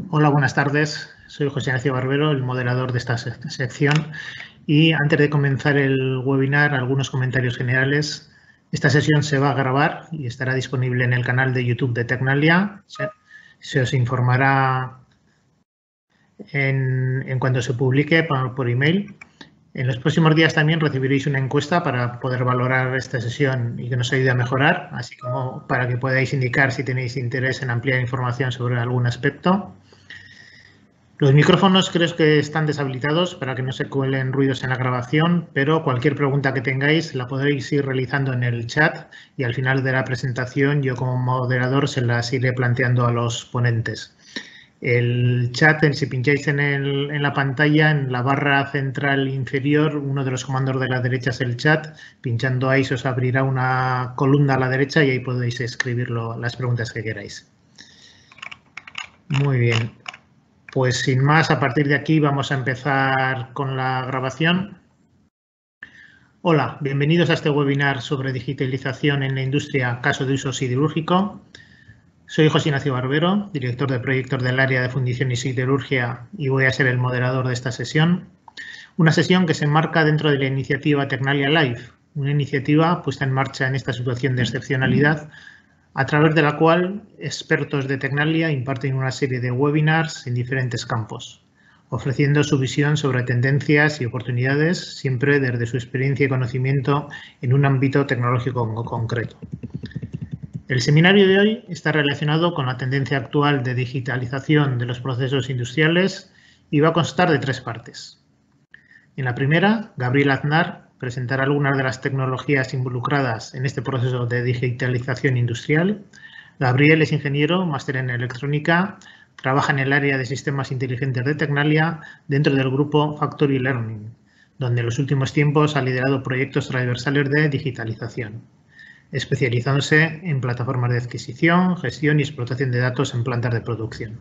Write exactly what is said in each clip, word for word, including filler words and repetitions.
Hola, buenas tardes. Soy José Ignacio Barbero, el moderador de esta sección. Y antes de comenzar el webinar, algunos comentarios generales. Esta sesión se va a grabar y estará disponible en el canal de YouTube de Tecnalia. Se, se os informará en, en cuanto se publique por, por email. En los próximos días también recibiréis una encuesta para poder valorar esta sesión y que nos ayude a mejorar, así como para que podáis indicar si tenéis interés en ampliar información sobre algún aspecto. Los micrófonos creo que están deshabilitados para que no se cuelen ruidos en la grabación, pero cualquier pregunta que tengáis la podréis ir realizando en el chat y al final de la presentación yo como moderador se las iré planteando a los ponentes. El chat, si pincháis en, el, en la pantalla, en la barra central inferior, uno de los comandos de la derecha es el chat. Pinchando ahí se os abrirá una columna a la derecha y ahí podéis escribir las preguntas que queráis. Muy bien. Pues sin más, a partir de aquí vamos a empezar con la grabación. Hola, bienvenidos a este webinar sobre digitalización en la industria, caso de uso siderúrgico. Soy José Ignacio Barbero, director de proyectos del área de fundición y siderurgia y voy a ser el moderador de esta sesión. Una sesión que se enmarca dentro de la iniciativa Tecnalia Live, una iniciativa puesta en marcha en esta situación de excepcionalidad, a través de la cual expertos de Tecnalia imparten una serie de webinars en diferentes campos, ofreciendo su visión sobre tendencias y oportunidades, siempre desde su experiencia y conocimiento en un ámbito tecnológico concreto. El seminario de hoy está relacionado con la tendencia actual de digitalización de los procesos industriales y va a constar de tres partes. En la primera, Gabriel Aznar presentará algunas de las tecnologías involucradas en este proceso de digitalización industrial. Gabriel es ingeniero, máster en electrónica, trabaja en el área de sistemas inteligentes de Tecnalia dentro del grupo Factory Learning, donde en los últimos tiempos ha liderado proyectos transversales de digitalización, especializándose en plataformas de adquisición, gestión y explotación de datos en plantas de producción.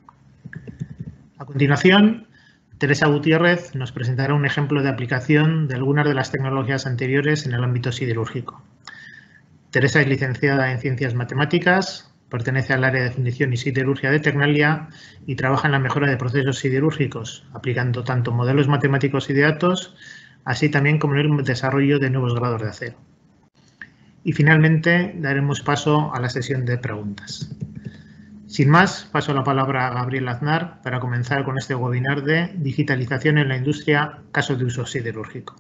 A continuación, Teresa Gutiérrez nos presentará un ejemplo de aplicación de algunas de las tecnologías anteriores en el ámbito siderúrgico. Teresa es licenciada en Ciencias Matemáticas, pertenece al área de fundición y siderurgia de Tecnalia y trabaja en la mejora de procesos siderúrgicos, aplicando tanto modelos matemáticos y de datos, así también como en el desarrollo de nuevos grados de acero. Y finalmente daremos paso a la sesión de preguntas. Sin más, paso la palabra a Gabriel Aznar para comenzar con este webinar de digitalización en la industria, caso de uso siderúrgico.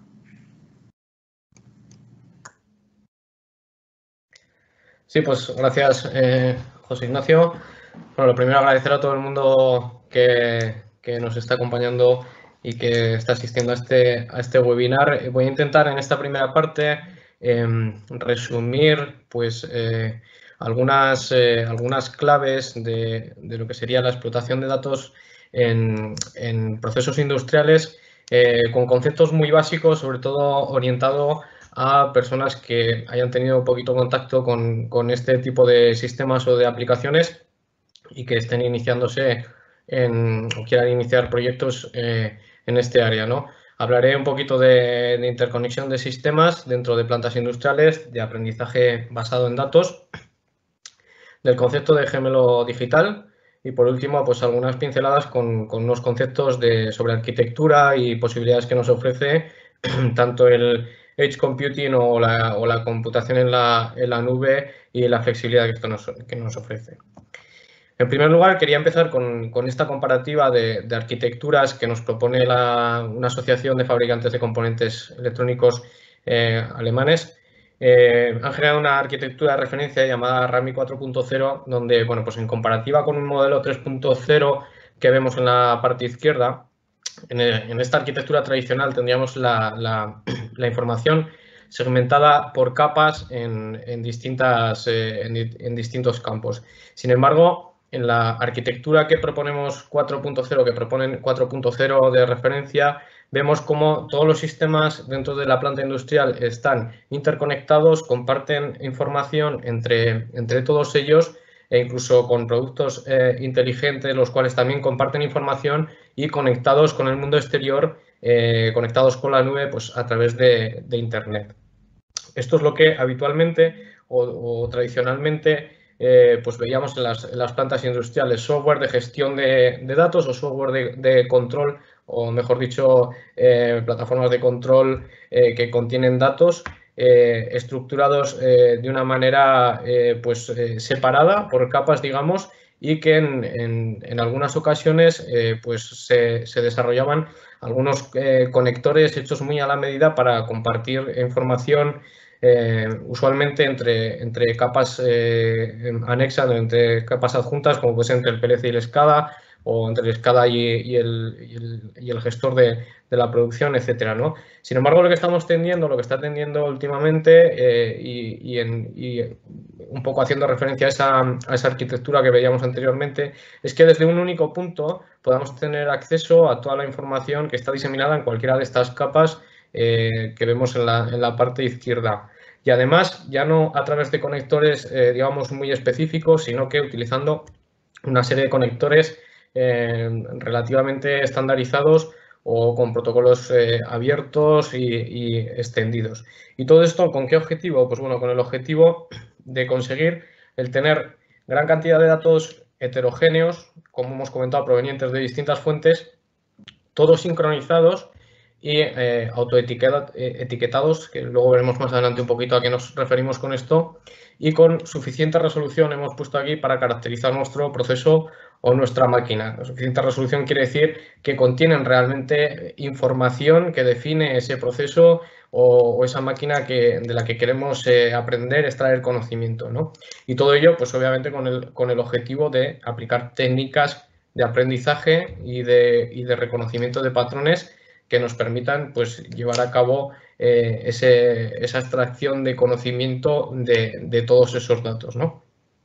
Sí, pues gracias, eh, José Ignacio. Bueno, lo primero, agradecer a todo el mundo que, que nos está acompañando y que está asistiendo a este, a este webinar. Voy a intentar en esta primera parte eh, resumir pues, eh, algunas, eh, algunas claves de, de lo que sería la explotación de datos en, en procesos industriales eh, con conceptos muy básicos, sobre todo orientado a personas que hayan tenido poquito contacto con, con este tipo de sistemas o de aplicaciones y que estén iniciándose en, o quieran iniciar proyectos eh, en este área, ¿no? Hablaré un poquito de, de interconexión de sistemas dentro de plantas industriales, de aprendizaje basado en datos, del concepto de gemelo digital y, por último, pues algunas pinceladas con, con unos conceptos de, sobre arquitectura y posibilidades que nos ofrece tanto el Edge Computing o la, o la computación en la, en la nube y la flexibilidad que esto nos, que nos ofrece. En primer lugar, quería empezar con, con esta comparativa de, de arquitecturas que nos propone la, una asociación de fabricantes de componentes electrónicos eh, alemanes. Eh, han generado una arquitectura de referencia llamada RAMI cuatro punto cero, donde, bueno, pues en comparativa con un modelo tres punto cero que vemos en la parte izquierda, en, el, en esta arquitectura tradicional tendríamos la, la, la información segmentada por capas en, en, distintas, eh, en, en distintos campos. Sin embargo, en la arquitectura que proponemos cuatro punto cero, que proponen cuatro punto cero de referencia, vemos cómo todos los sistemas dentro de la planta industrial están interconectados, comparten información entre, entre todos ellos e incluso con productos eh, inteligentes, los cuales también comparten información y conectados con el mundo exterior, eh, conectados con la nube pues, a través de, de Internet. Esto es lo que habitualmente o, o tradicionalmente eh, pues veíamos en las, en las plantas industriales software de gestión de, de datos o software de, de control, o mejor dicho, eh, plataformas de control eh, que contienen datos eh, estructurados eh, de una manera eh, pues, eh, separada por capas, digamos, y que en, en, en algunas ocasiones eh, pues se, se desarrollaban algunos eh, conectores hechos muy a la medida para compartir información eh, usualmente entre, entre capas eh, anexas, entre capas adjuntas, como puede ser entre el P L C y el SCADA, o entre el SCADA y, y, el, y, el, y el gestor de, de la producción, etcétera, ¿no? Sin embargo, lo que estamos tendiendo, lo que está tendiendo últimamente eh, y, y, en, y un poco haciendo referencia a esa, a esa arquitectura que veíamos anteriormente, es que desde un único punto podamos tener acceso a toda la información que está diseminada en cualquiera de estas capas eh, que vemos en la, en la parte izquierda. Y además, ya no a través de conectores, eh, digamos, muy específicos, sino que utilizando una serie de conectores eh, relativamente estandarizados o con protocolos eh, abiertos y, y extendidos. ¿Y todo esto con qué objetivo? Pues bueno, con el objetivo de conseguir el tener gran cantidad de datos heterogéneos, como hemos comentado, provenientes de distintas fuentes, todos sincronizados y eh, autoetiquetados, que luego veremos más adelante un poquito a qué nos referimos con esto, y con suficiente resolución hemos puesto aquí para caracterizar nuestro proceso o nuestra máquina. La suficiente resolución quiere decir que contienen realmente información que define ese proceso o, o esa máquina que, de la que queremos eh, aprender, extraer conocimiento, ¿no? Y todo ello, pues obviamente con el, con el objetivo de aplicar técnicas de aprendizaje y de, y de reconocimiento de patrones que nos permitan pues, llevar a cabo eh, ese, esa extracción de conocimiento de, de todos esos datos, ¿no?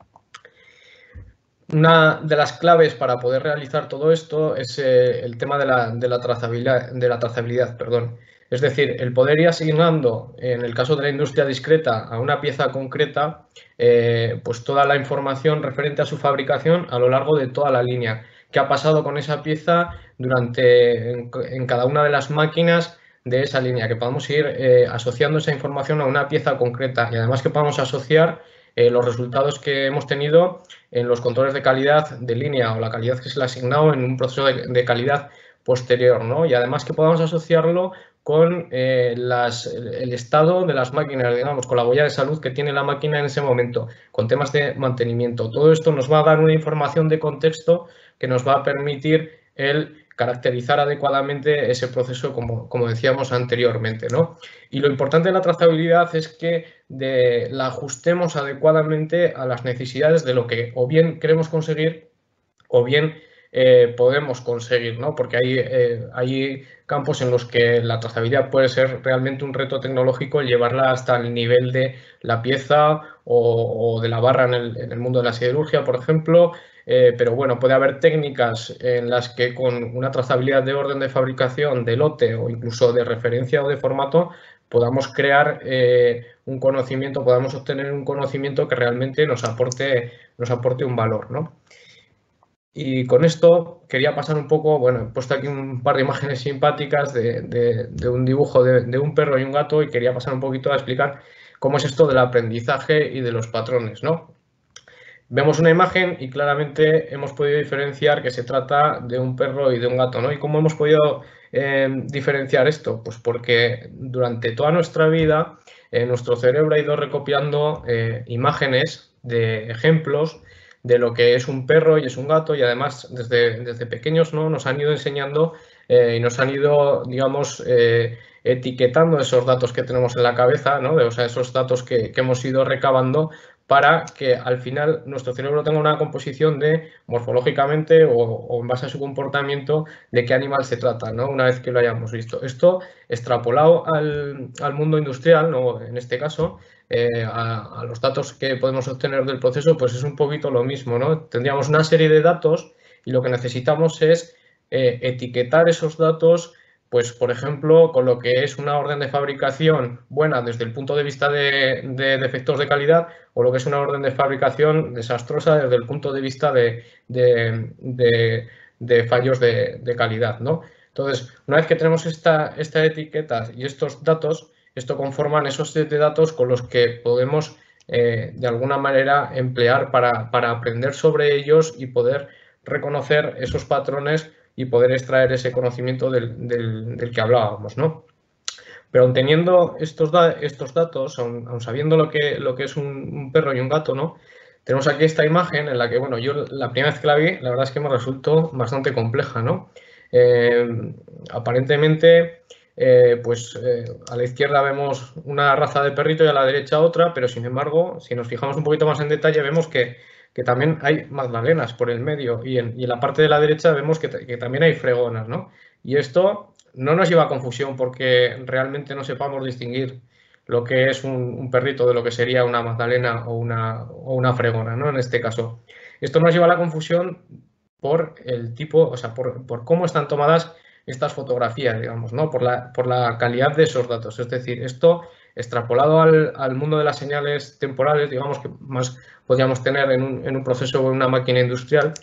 Una de las claves para poder realizar todo esto es eh, el tema de la, de la trazabilidad, de la trazabilidad, perdón. Es decir, el poder ir asignando, en el caso de la industria discreta, a una pieza concreta, eh, pues toda la información referente a su fabricación a lo largo de toda la línea. ¿Qué ha pasado con esa pieza durante, en, en cada una de las máquinas de esa línea? Que podamos ir eh, asociando esa información a una pieza concreta y además que podamos asociar eh, los resultados que hemos tenido en los controles de calidad de línea o la calidad que se le ha asignado en un proceso de, de calidad posterior, ¿no? Y además que podamos asociarlo con eh, las, el estado de las máquinas, digamos, con la huella de salud que tiene la máquina en ese momento, con temas de mantenimiento. Todo esto nos va a dar una información de contexto que nos va a permitir el caracterizar adecuadamente ese proceso, como, como decíamos anteriormente, ¿no? Y lo importante de la trazabilidad es que de, la ajustemos adecuadamente a las necesidades de lo que o bien queremos conseguir o bien eh, podemos conseguir, ¿no? Porque hay, eh, hay campos en los que la trazabilidad puede ser realmente un reto tecnológico, llevarla hasta el nivel de la pieza o, o de la barra en el, en el mundo de la siderurgia, por ejemplo. Eh, pero bueno, puede haber técnicas en las que con una trazabilidad de orden de fabricación, de lote o incluso de referencia o de formato, podamos crear eh, un conocimiento, podamos obtener un conocimiento que realmente nos aporte, nos aporte un valor, ¿no? Y con esto quería pasar un poco, bueno, he puesto aquí un par de imágenes simpáticas de, de, de un dibujo de, de un perro y un gato y quería pasar un poquito a explicar cómo es esto del aprendizaje y de los patrones, ¿no? Vemos una imagen y claramente hemos podido diferenciar que se trata de un perro y de un gato, ¿no? ¿Y cómo hemos podido eh, diferenciar esto? Pues porque durante toda nuestra vida eh, nuestro cerebro ha ido recopilando eh, imágenes de ejemplos de lo que es un perro y es un gato y además desde, desde pequeños, ¿no? Nos han ido enseñando eh, y nos han ido, digamos, eh, etiquetando esos datos que tenemos en la cabeza, ¿no? O sea, esos datos que, que hemos ido recabando para que al final nuestro cerebro tenga una composición de morfológicamente o, o en base a su comportamiento de qué animal se trata, ¿no? Una vez que lo hayamos visto. Esto extrapolado al, al mundo industrial, ¿no? En este caso, eh, a, a los datos que podemos obtener del proceso, pues es un poquito lo mismo, ¿no? Tendríamos una serie de datos y lo que necesitamos es eh, etiquetar esos datos, pues, por ejemplo, con lo que es una orden de fabricación buena desde el punto de vista de, de defectos de calidad o lo que es una orden de fabricación desastrosa desde el punto de vista de, de, de, de fallos de, de calidad, ¿no? Entonces, una vez que tenemos esta, esta etiqueta y estos datos, esto conforman esos set de datos con los que podemos eh, de alguna manera emplear para, para aprender sobre ellos y poder reconocer esos patrones y poder extraer ese conocimiento del, del, del que hablábamos, ¿no? Pero aun teniendo estos, da estos datos, aun, aun sabiendo lo que, lo que es un, un perro y un gato, ¿no? Tenemos aquí esta imagen en la que, bueno, yo la primera vez que la vi, la verdad es que me resultó bastante compleja, ¿no? Eh, aparentemente, eh, pues eh, a la izquierda vemos una raza de perrito y a la derecha otra, pero sin embargo, si nos fijamos un poquito más en detalle, vemos que, que también hay magdalenas por el medio y en, y en la parte de la derecha vemos que, que también hay fregonas, ¿no? Y esto no nos lleva a confusión porque realmente no sepamos distinguir lo que es un, un perrito de lo que sería una magdalena o una, o una fregona, ¿no? En este caso. Esto nos lleva a la confusión por el tipo, o sea, por, por cómo están tomadas estas fotografías, digamos, ¿no? Por la, por la calidad de esos datos. Es decir, esto extrapolado al, al mundo de las señales temporales, digamos, que más podríamos tener en un, en un proceso o en una máquina industrial,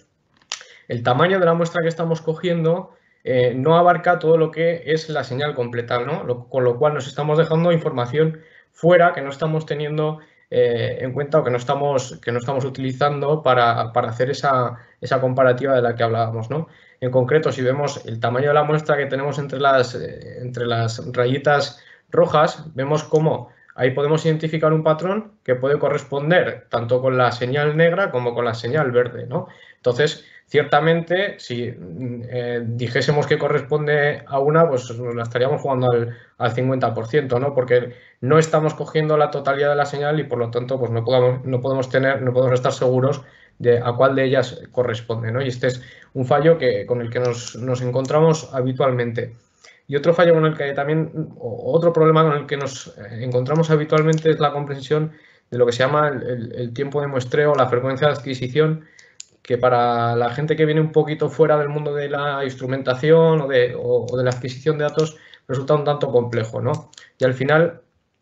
el tamaño de la muestra que estamos cogiendo eh, no abarca todo lo que es la señal completa, ¿no? Lo, con lo cual nos estamos dejando información fuera que no estamos teniendo eh, en cuenta o que no estamos, que no estamos utilizando para, para hacer esa, esa comparativa de la que hablábamos, ¿no? En concreto, si vemos el tamaño de la muestra que tenemos entre las, eh, entre las rayitas rojas, vemos cómo ahí podemos identificar un patrón que puede corresponder tanto con la señal negra como con la señal verde, ¿no? Entonces, ciertamente, si eh, dijésemos que corresponde a una, pues nos la estaríamos jugando al, al cincuenta por ciento, ¿no? Porque no estamos cogiendo la totalidad de la señal y, por lo tanto, pues no podemos, no podemos tener, no podemos estar seguros de a cuál de ellas corresponde, ¿no? Y este es un fallo que, con el que nos, nos encontramos habitualmente. Y otro fallo con el que también, o otro problema con el que nos encontramos habitualmente es la comprensión de lo que se llama el, el, el tiempo de muestreo, la frecuencia de adquisición, que para la gente que viene un poquito fuera del mundo de la instrumentación o de, o, o de la adquisición de datos resulta un tanto complejo, ¿no? Y al final,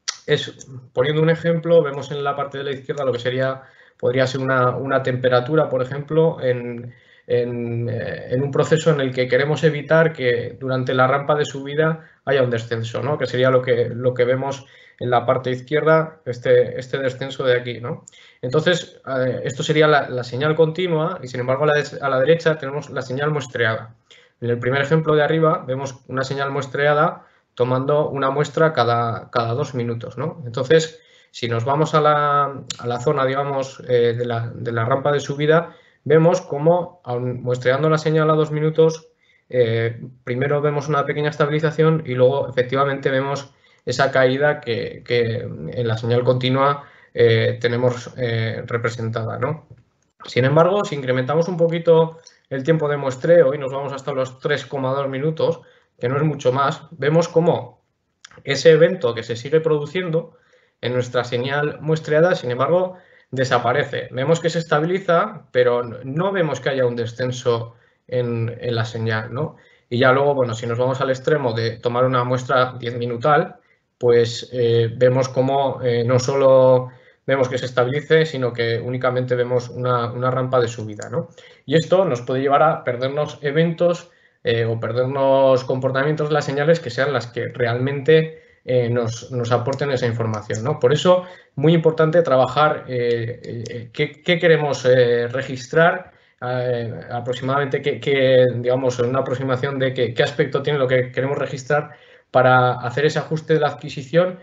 es, poniendo un ejemplo, vemos en la parte de la izquierda lo que sería, podría ser una, una temperatura, por ejemplo, en, en, en un proceso en el que queremos evitar que durante la rampa de subida haya un descenso, ¿no? Que sería lo que, lo que vemos en la parte izquierda, este, este descenso de aquí, ¿no? Entonces, eh, esto sería la, la señal continua y, sin embargo, a la, de, a la derecha tenemos la señal muestreada. En el primer ejemplo de arriba vemos una señal muestreada tomando una muestra cada, cada dos minutos, ¿no? Entonces, si nos vamos a la, a la zona, digamos, eh, de, la, de la rampa de subida, vemos cómo, aun muestreando la señal a dos minutos, eh, primero vemos una pequeña estabilización y luego, efectivamente, vemos esa caída que, que en la señal continua eh, tenemos eh, representada, ¿no? Sin embargo, si incrementamos un poquito el tiempo de muestreo y nos vamos hasta los tres coma dos minutos, que no es mucho más, vemos cómo ese evento que se sigue produciendo en nuestra señal muestreada, sin embargo, desaparece. Vemos que se estabiliza, pero no vemos que haya un descenso en, en la señal, ¿no? Y ya luego, bueno, si nos vamos al extremo de tomar una muestra diez minutal, pues eh, vemos cómo eh, no solo vemos que se estabilice, sino que únicamente vemos una, una rampa de subida, ¿no? Y esto nos puede llevar a perdernos eventos eh, o perdernos comportamientos de las señales que sean las que realmente eh, nos, nos aporten esa información, ¿no? Por eso, muy importante trabajar eh, eh, qué, qué queremos eh, registrar, eh, aproximadamente, qué, qué, digamos, una aproximación de qué, qué aspecto tiene lo que queremos registrar para hacer ese ajuste de la adquisición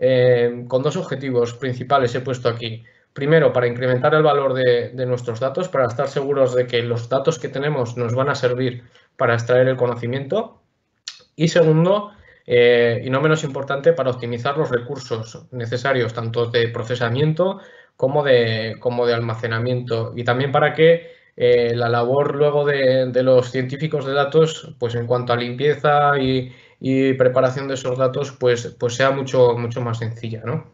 eh, con dos objetivos principales he puesto aquí. Primero, para incrementar el valor de, de nuestros datos, para estar seguros de que los datos que tenemos nos van a servir para extraer el conocimiento. Y segundo, eh, y no menos importante, para optimizar los recursos necesarios, tanto de procesamiento como de, como de almacenamiento. Y también para que eh, la labor luego de, de los científicos de datos, pues en cuanto a limpieza y y preparación de esos datos pues, pues sea mucho, mucho más sencilla, ¿no?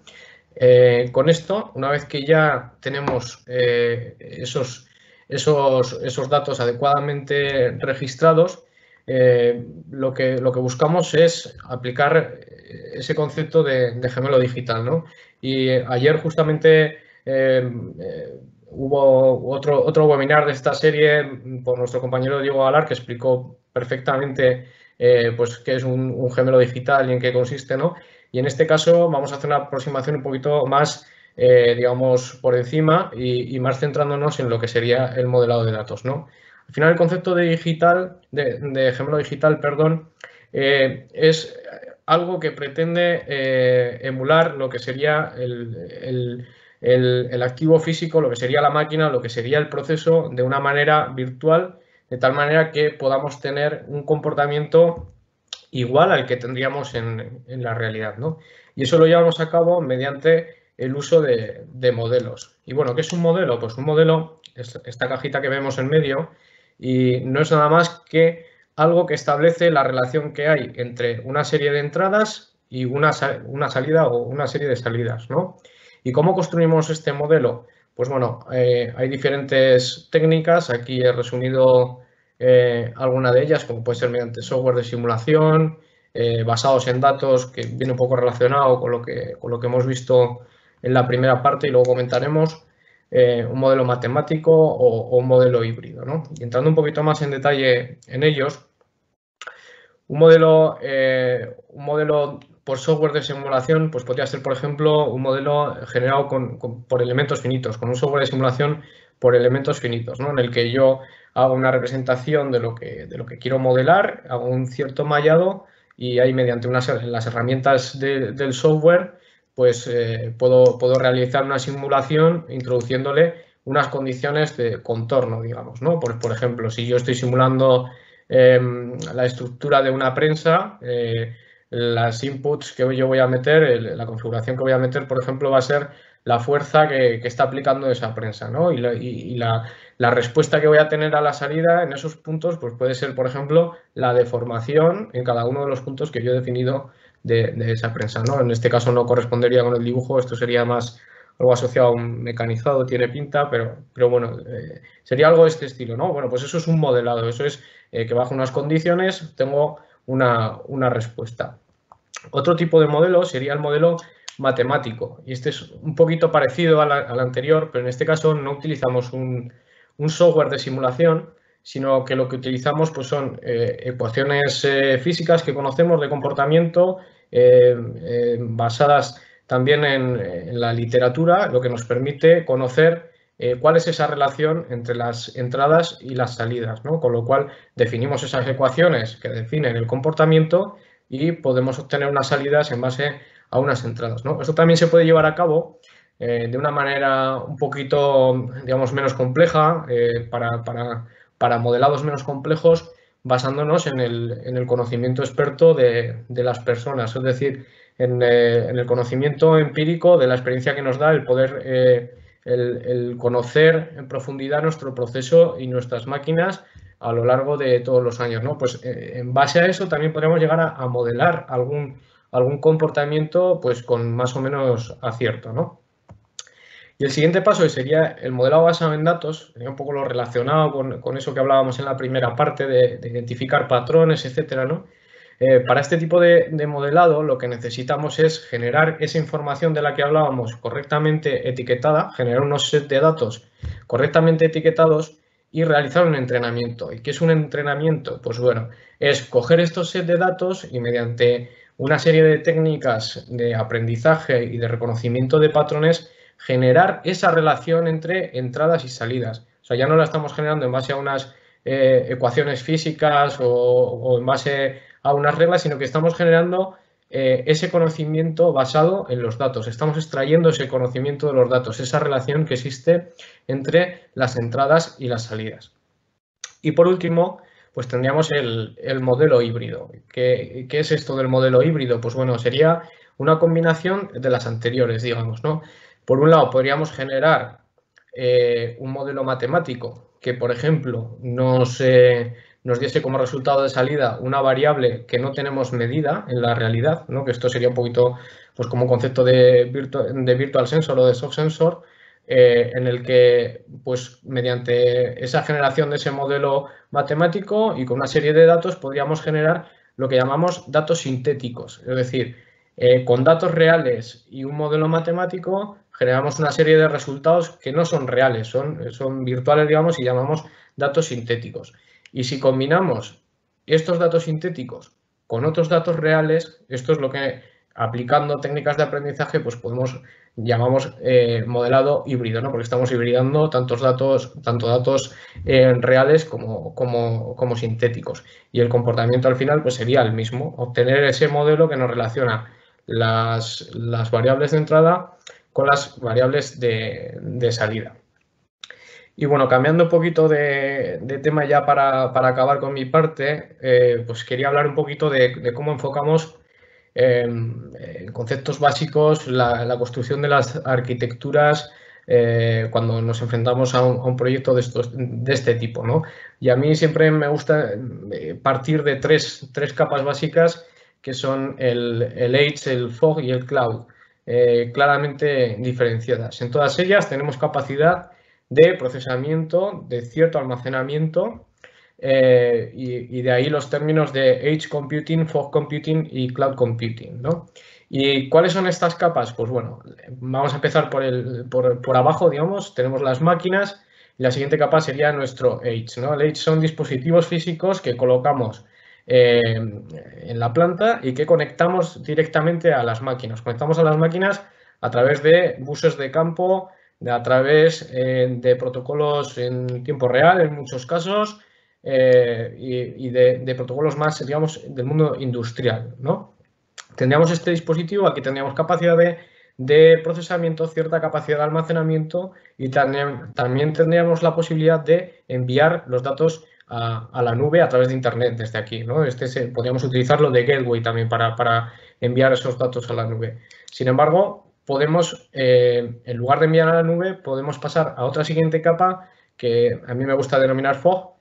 Eh, con esto, una vez que ya tenemos eh, esos, esos, esos datos adecuadamente registrados, eh, lo, que, lo que buscamos es aplicar ese concepto de, de gemelo digital, ¿no? Y ayer justamente eh, eh, hubo otro, otro webinar de esta serie por nuestro compañero Diego Galar que explicó perfectamente Eh, pues qué es un, un gemelo digital y en qué consiste, ¿no? Y en este caso vamos a hacer una aproximación un poquito más eh, digamos, por encima y, y más centrándonos en lo que sería el modelado de datos, ¿no? Al final, el concepto de digital, de, de gemelo digital, perdón, eh, es algo que pretende eh, emular lo que sería el, el, el, el activo físico, lo que sería la máquina, lo que sería el proceso de una manera virtual, de tal manera que podamos tener un comportamiento igual al que tendríamos en, en la realidad, ¿no? Y eso lo llevamos a cabo mediante el uso de, de modelos. Y bueno, ¿qué es un modelo? Pues un modelo es esta cajita que vemos en medio y no es nada más que algo que establece la relación que hay entre una serie de entradas y una, una salida o una serie de salidas, ¿no? ¿Y cómo construimos este modelo? Pues bueno, eh, hay diferentes técnicas. Aquí he resumido eh, alguna de ellas, como puede ser mediante software de simulación, eh, basados en datos, que viene un poco relacionado con lo que, con lo que hemos visto en la primera parte y luego comentaremos. Eh, un modelo matemático o, o un modelo híbrido, ¿no? Y entrando un poquito más en detalle en ellos, un modelo, eh, un modelo por software de simulación pues podría ser, por ejemplo, un modelo generado con, con, por elementos finitos, con un software de simulación por elementos finitos, ¿no? En el que yo hago una representación de lo que, de lo que quiero modelar, hago un cierto mallado y ahí mediante unas, las herramientas de, del software pues eh, puedo, puedo realizar una simulación introduciéndole unas condiciones de contorno, digamos, ¿no? Por, por ejemplo, si yo estoy simulando eh, la estructura de una prensa, eh, las inputs que yo voy a meter, el, la configuración que voy a meter, por ejemplo, va a ser la fuerza que, que está aplicando esa prensa, ¿no? Y, la, y, y la, la respuesta que voy a tener a la salida en esos puntos, pues puede ser, por ejemplo, la deformación en cada uno de los puntos que yo he definido de, de esa prensa, ¿no? En este caso no correspondería con el dibujo, esto sería más algo asociado a un mecanizado, tiene pinta, pero, pero bueno, eh, sería algo de este estilo, ¿no? Bueno, pues eso es un modelado, eso es eh, que bajo unas condiciones tengo una, una respuesta. Otro tipo de modelo sería el modelo matemático, y este es un poquito parecido al, al anterior, pero en este caso no utilizamos un, un software de simulación, sino que lo que utilizamos pues, son eh, ecuaciones eh, físicas que conocemos de comportamiento eh, eh, basadas también en, en la literatura, lo que nos permite conocer eh, cuál es esa relación entre las entradas y las salidas, ¿no? Con lo cual definimos esas ecuaciones que definen el comportamiento y podemos obtener unas salidas en base a unas entradas, ¿no? Esto también se puede llevar a cabo eh, de una manera un poquito, digamos, menos compleja, eh, para, para, para modelados menos complejos, basándonos en el, en el conocimiento experto de, de las personas, es decir, en, eh, en el conocimiento empírico de la experiencia que nos da el poder, eh, el, el conocer en profundidad nuestro proceso y nuestras máquinas a lo largo de todos los años, ¿no? Pues eh, en base a eso también podríamos llegar a, a modelar algún, algún comportamiento pues con más o menos acierto, ¿no? Y el siguiente paso sería el modelado basado en datos, sería un poco lo relacionado con, con eso que hablábamos en la primera parte de, de identificar patrones, etcétera, ¿no? Eh, para este tipo de, de modelado lo que necesitamos es generar esa información de la que hablábamos correctamente etiquetada, generar unos set de datos correctamente etiquetados y realizar un entrenamiento. ¿Y qué es un entrenamiento? Pues bueno, es coger estos set de datos y mediante una serie de técnicas de aprendizaje y de reconocimiento de patrones generar esa relación entre entradas y salidas. O sea, ya no la estamos generando en base a unas eh, ecuaciones físicas o, o en base a unas reglas, sino que estamos generando eh, ese conocimiento basado en los datos. Estamos extrayendo ese conocimiento de los datos, esa relación que existe entre las entradas y las salidas. Y por último, pues tendríamos el, el modelo híbrido. ¿Qué, ¿Qué es esto del modelo híbrido? Pues bueno, sería una combinación de las anteriores, digamos, ¿no? Por un lado, podríamos generar eh, un modelo matemático que, por ejemplo, nos, eh, nos diese como resultado de salida una variable que no tenemos medida en la realidad, ¿no? Que esto sería un poquito pues, como un concepto de, virtual, de virtual sensor o de soft sensor, eh, en el que, pues, mediante esa generación de ese modelo matemático y con una serie de datos, podríamos generar lo que llamamos datos sintéticos, es decir, eh, con datos reales y un modelo matemático generamos una serie de resultados que no son reales, son, son virtuales, digamos, y llamamos datos sintéticos. Y si combinamos estos datos sintéticos con otros datos reales, esto es lo que aplicando técnicas de aprendizaje, pues podemos, llamamos eh, modelado híbrido, ¿no? Porque estamos hibridando tantos datos, tanto datos eh, reales como, como, como sintéticos. Y el comportamiento al final pues sería el mismo, obtener ese modelo que nos relaciona las, las variables de entrada con las variables de, de salida. Y bueno, cambiando un poquito de, de tema ya para, para acabar con mi parte, eh, pues quería hablar un poquito de, de cómo enfocamos eh, en conceptos básicos la, la construcción de las arquitecturas eh, cuando nos enfrentamos a un, a un proyecto de, estos, de este tipo, ¿no? Y a mí siempre me gusta partir de tres, tres capas básicas que son el, el Edge, el Fog y el Cloud, eh, claramente diferenciadas. En todas ellas tenemos capacidad de procesamiento, de cierto almacenamiento eh, y, y de ahí los términos de Edge Computing, Fog Computing y Cloud Computing, ¿no? ¿Y cuáles son estas capas? Pues bueno, vamos a empezar por, el, por, por abajo, digamos, tenemos las máquinas y la siguiente capa sería nuestro Edge, ¿no? El Edge son dispositivos físicos que colocamos eh, en la planta y que conectamos directamente a las máquinas. Conectamos a las máquinas a través de buses de campo, de, a través eh, de protocolos en tiempo real en muchos casos eh, y, y de, de protocolos más, digamos, del mundo industrial, ¿no? Tendríamos este dispositivo, aquí tendríamos capacidad de, de procesamiento, cierta capacidad de almacenamiento y también, también tendríamos la posibilidad de enviar los datos a, a la nube a través de Internet desde aquí, ¿no? Este se, podríamos utilizarlo de gateway también para, para enviar esos datos a la nube. Sin embargo, podemos, eh, en lugar de enviar a la nube, podemos pasar a otra siguiente capa que a mí me gusta denominar Fog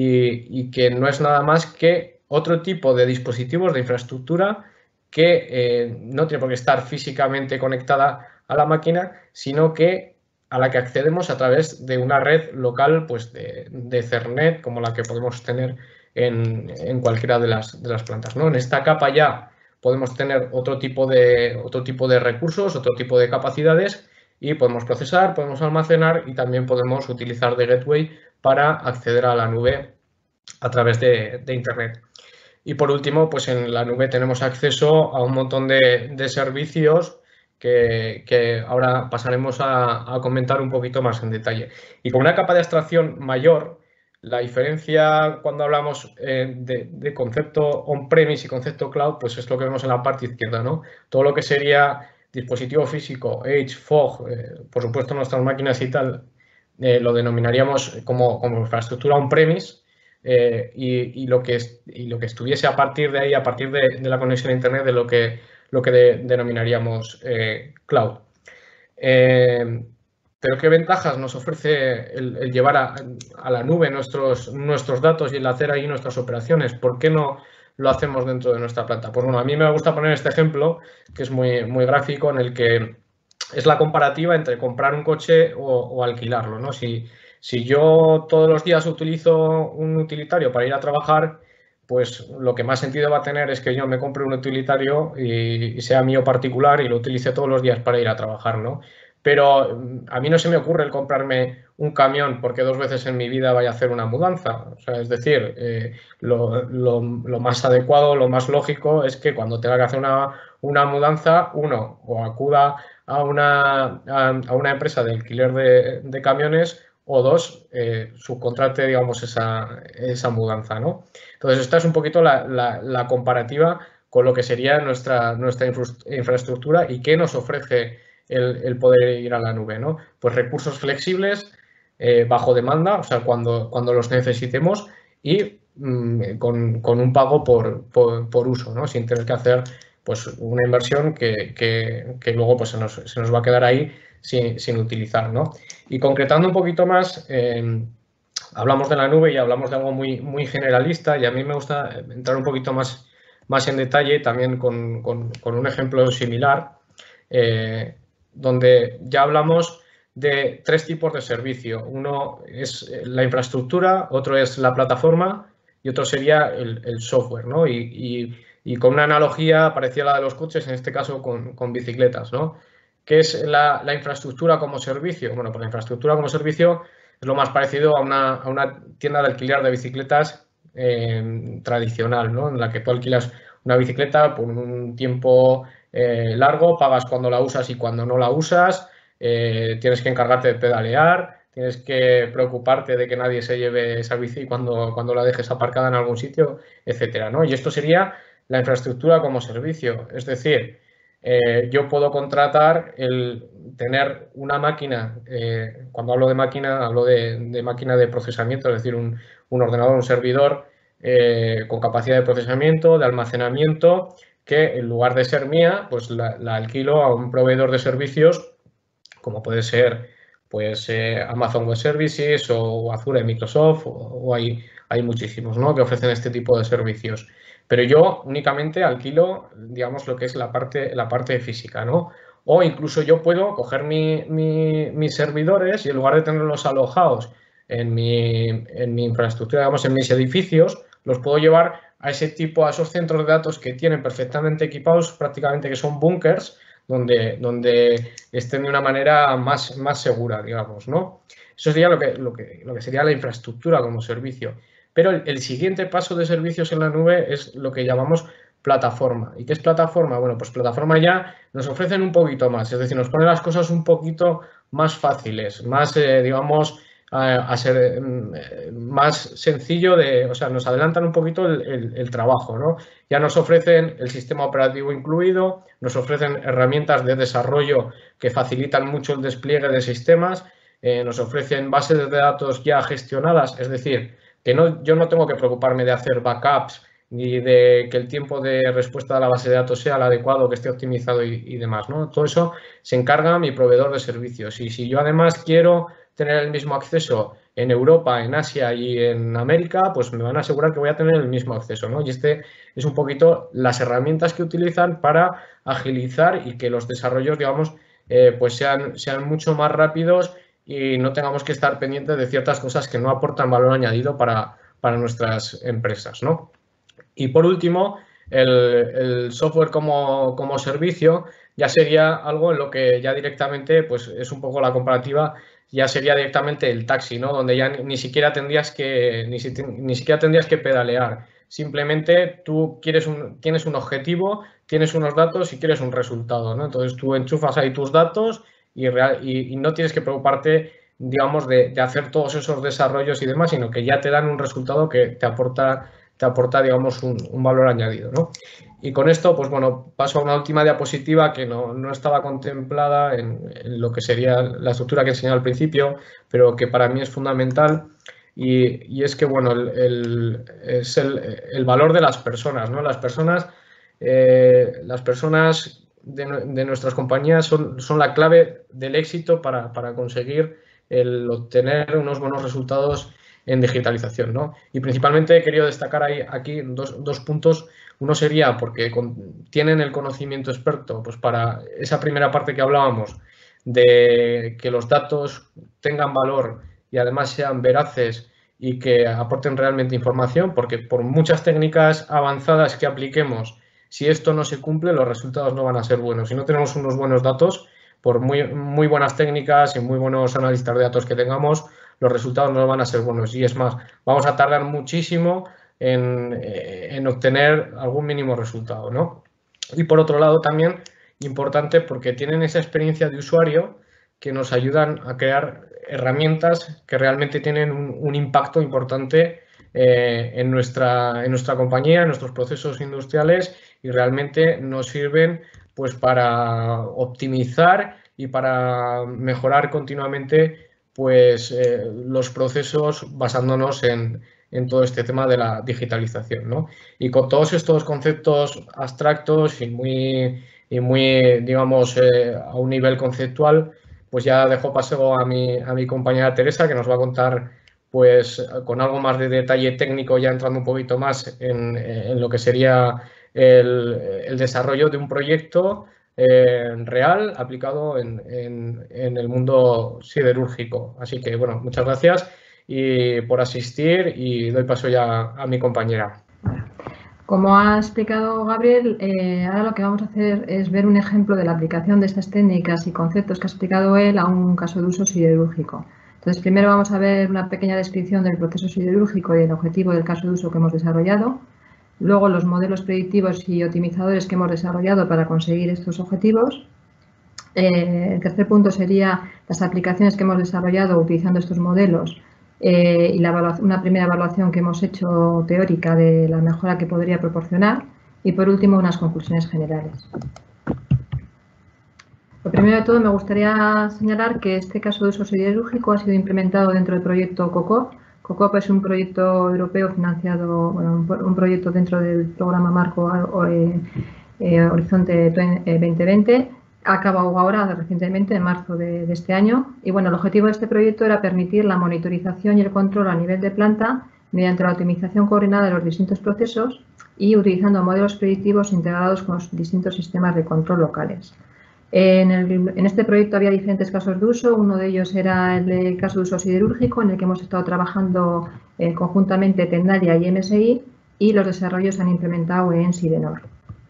y, y que no es nada más que otro tipo de dispositivos de infraestructura que eh, no tiene por qué estar físicamente conectada a la máquina, sino que a la que accedemos a través de una red local pues de, de Ethernet, como la que podemos tener en, en cualquiera de las, de las plantas, ¿no? En esta capa ya podemos tener otro tipo, de, otro tipo de recursos, otro tipo de capacidades y podemos procesar, podemos almacenar y también podemos utilizar de gateway para acceder a la nube a través de, de Internet. Y por último, pues en la nube tenemos acceso a un montón de, de servicios que, que ahora pasaremos a, a comentar un poquito más en detalle. Y con una capa de abstracción mayor, la diferencia cuando hablamos eh, de, de concepto on-premise y concepto cloud, pues es lo que vemos en la parte izquierda, ¿no? Todo lo que sería dispositivo físico, Edge, Fog, eh, por supuesto nuestras máquinas y tal, eh, lo denominaríamos como, como infraestructura on-premise. Eh, y, y, lo que es, y lo que estuviese a partir de ahí, a partir de, de la conexión a Internet, de lo que, lo que de, denominaríamos eh, cloud. Eh, pero ¿qué ventajas nos ofrece el, el llevar a, a la nube nuestros, nuestros datos y el hacer ahí nuestras operaciones? ¿Por qué no lo hacemos dentro de nuestra planta? Pues bueno, a mí me gusta poner este ejemplo, que es muy, muy gráfico, en el que es la comparativa entre comprar un coche o, o alquilarlo, ¿no? Si, Si yo todos los días utilizo un utilitario para ir a trabajar, pues lo que más sentido va a tener es que yo me compre un utilitario y, y sea mío particular y lo utilice todos los días para ir a trabajar, ¿no? Pero a mí no se me ocurre el comprarme un camión porque dos veces en mi vida vaya a hacer una mudanza. O sea, es decir, eh, lo, lo, lo más adecuado, lo más lógico es que cuando tenga que hacer una, una mudanza, uno, o acuda a una, a, a una empresa de alquiler de, de camiones o dos, eh, subcontrate, digamos, esa, esa mudanza, ¿no? Entonces, esta es un poquito la, la, la comparativa con lo que sería nuestra, nuestra infraestructura y qué nos ofrece el, el poder ir a la nube, ¿no? Pues recursos flexibles, eh, bajo demanda, o sea, cuando, cuando los necesitemos y mmm, con, con un pago por, por, por uso, ¿no? Sin tener que hacer pues, una inversión que, que, que luego pues, se, nos, se nos va a quedar ahí sin, sin utilizar, ¿no? Y concretando un poquito más, eh, hablamos de la nube y hablamos de algo muy, muy generalista y a mí me gusta entrar un poquito más, más en detalle también con, con, con un ejemplo similar, eh, donde ya hablamos de tres tipos de servicio. Uno es la infraestructura, otro es la plataforma y otro sería el, el software, ¿no? Y, y, y con una analogía parecida a la de los coches, en este caso con, con bicicletas, ¿no? ¿Qué es la, la infraestructura como servicio? Bueno, pues la infraestructura como servicio es lo más parecido a una, a una tienda de alquiler de bicicletas eh, tradicional, ¿no? En la que tú alquilas una bicicleta por un tiempo eh, largo, pagas cuando la usas y cuando no la usas, eh, tienes que encargarte de pedalear, tienes que preocuparte de que nadie se lleve esa bici cuando, cuando la dejes aparcada en algún sitio, etcétera, ¿no? Y esto sería la infraestructura como servicio, es decir, eh, yo puedo contratar el tener una máquina, eh, cuando hablo de máquina, hablo de, de máquina de procesamiento, es decir, un, un ordenador, un servidor eh, con capacidad de procesamiento, de almacenamiento, que en lugar de ser mía, pues la, la alquilo a un proveedor de servicios, como puede ser pues eh, Amazon Web Services o Azure de Microsoft, o, o hay, hay muchísimos, ¿no?, que ofrecen este tipo de servicios. Pero yo únicamente alquilo, digamos, lo que es la parte, la parte física, ¿no? O incluso yo puedo coger mi, mi, mis servidores y en lugar de tenerlos alojados en mi, en mi infraestructura, digamos, en mis edificios, los puedo llevar a ese tipo, a esos centros de datos que tienen perfectamente equipados, prácticamente que son búnkers, donde, donde estén de una manera más, más segura, digamos, ¿no? Eso sería lo que, lo, que, lo que sería la infraestructura como servicio. Pero el, el siguiente paso de servicios en la nube es lo que llamamos plataforma. ¿Y qué es plataforma? Bueno, pues plataforma ya nos ofrecen un poquito más, es decir, nos ponen las cosas un poquito más fáciles, más, eh, digamos, a, a ser eh, más sencillo de, o sea, nos adelantan un poquito el, el, el trabajo, ¿no? Ya nos ofrecen el sistema operativo incluido, nos ofrecen herramientas de desarrollo que facilitan mucho el despliegue de sistemas, eh, nos ofrecen bases de datos ya gestionadas, es decir, que no, yo no tengo que preocuparme de hacer backups ni de que el tiempo de respuesta a la base de datos sea el adecuado, que esté optimizado y, y demás, ¿no? Todo eso se encarga mi proveedor de servicios. Y si yo además quiero tener el mismo acceso en Europa, en Asia y en América, pues me van a asegurar que voy a tener el mismo acceso, ¿no? Y este es un poquito las herramientas que utilizan para agilizar y que los desarrollos, digamos, eh, pues sean, sean mucho más rápidos y no tengamos que estar pendientes de ciertas cosas que no aportan valor añadido para, para nuestras empresas, ¿no? Y por último, el, el software como, como servicio ya sería algo en lo que ya directamente, pues es un poco la comparativa, ya sería directamente el taxi, ¿no? Donde ya ni, ni siquiera tendrías que, ni, si, ni siquiera tendrías que pedalear. Simplemente tú quieres un, tienes un objetivo, tienes unos datos y quieres un resultado, ¿no? Entonces tú enchufas ahí tus datos y, real, y, y no tienes que preocuparte, digamos, de, de hacer todos esos desarrollos y demás, sino que ya te dan un resultado que te aporta te aporta, digamos, un, un valor añadido, ¿no? Y con esto, pues bueno, paso a una última diapositiva que no, no estaba contemplada en, en lo que sería la estructura que enseñaba al principio, pero que para mí es fundamental y, y es que, bueno, el, el, es el, el valor de las personas, ¿no? Las personas, eh, las personas de, de nuestras compañías son, son la clave del éxito para, para conseguir el obtener unos buenos resultados en digitalización, ¿no? Y principalmente he querido destacar ahí, aquí dos, dos puntos. Uno sería porque con, tienen el conocimiento experto, pues para esa primera parte que hablábamos, de que los datos tengan valor y además sean veraces y que aporten realmente información, porque por muchas técnicas avanzadas que apliquemos, si esto no se cumple, los resultados no van a ser buenos. Si no tenemos unos buenos datos, por muy, muy buenas técnicas y muy buenos analistas de datos que tengamos, los resultados no van a ser buenos. Y es más, vamos a tardar muchísimo en, en obtener algún mínimo resultado, ¿no? Y por otro lado también importante porque tienen esa experiencia de usuario que nos ayudan a crear herramientas que realmente tienen un, un impacto importante eh, en, nuestra, en nuestra compañía, en nuestros procesos industriales y realmente nos sirven pues para optimizar y para mejorar continuamente pues eh, los procesos basándonos en, en todo este tema de la digitalización, ¿no? Y con todos estos conceptos abstractos y muy, y muy digamos, eh, a un nivel conceptual, pues ya dejo paso a mi, a mi compañera Teresa, que nos va a contar pues con algo más de detalle técnico, ya entrando un poquito más en, en lo que sería el, el desarrollo de un proyecto eh, real aplicado en, en, en el mundo siderúrgico. Así que, bueno, muchas gracias y por asistir y doy paso ya a mi compañera. Como ha explicado Gabriel, eh, ahora lo que vamos a hacer es ver un ejemplo de la aplicación de estas técnicas y conceptos que ha explicado él a un caso de uso siderúrgico. Entonces, primero vamos a ver una pequeña descripción del proceso siderúrgico y el objetivo del caso de uso que hemos desarrollado. Luego, los modelos predictivos y optimizadores que hemos desarrollado para conseguir estos objetivos. Eh, el tercer punto sería las aplicaciones que hemos desarrollado utilizando estos modelos eh, y la una primera evaluación que hemos hecho teórica de la mejora que podría proporcionar. Y, por último, unas conclusiones generales. Lo primero de todo, me gustaría señalar que este caso de uso siderúrgico ha sido implementado dentro del proyecto COCOP. COCOP es un proyecto europeo financiado, bueno, un proyecto dentro del programa marco eh, eh, Horizonte veinte veinte. Ha acabado ahora recientemente, en marzo de, de este año. Y bueno, el objetivo de este proyecto era permitir la monitorización y el control a nivel de planta mediante la optimización coordinada de los distintos procesos y utilizando modelos predictivos integrados con los distintos sistemas de control locales. En, el, en este proyecto había diferentes casos de uso. Uno de ellos era el, el caso de uso siderúrgico, en el que hemos estado trabajando eh, conjuntamente Tendalia y M S I, y los desarrollos se han implementado en Sidenor.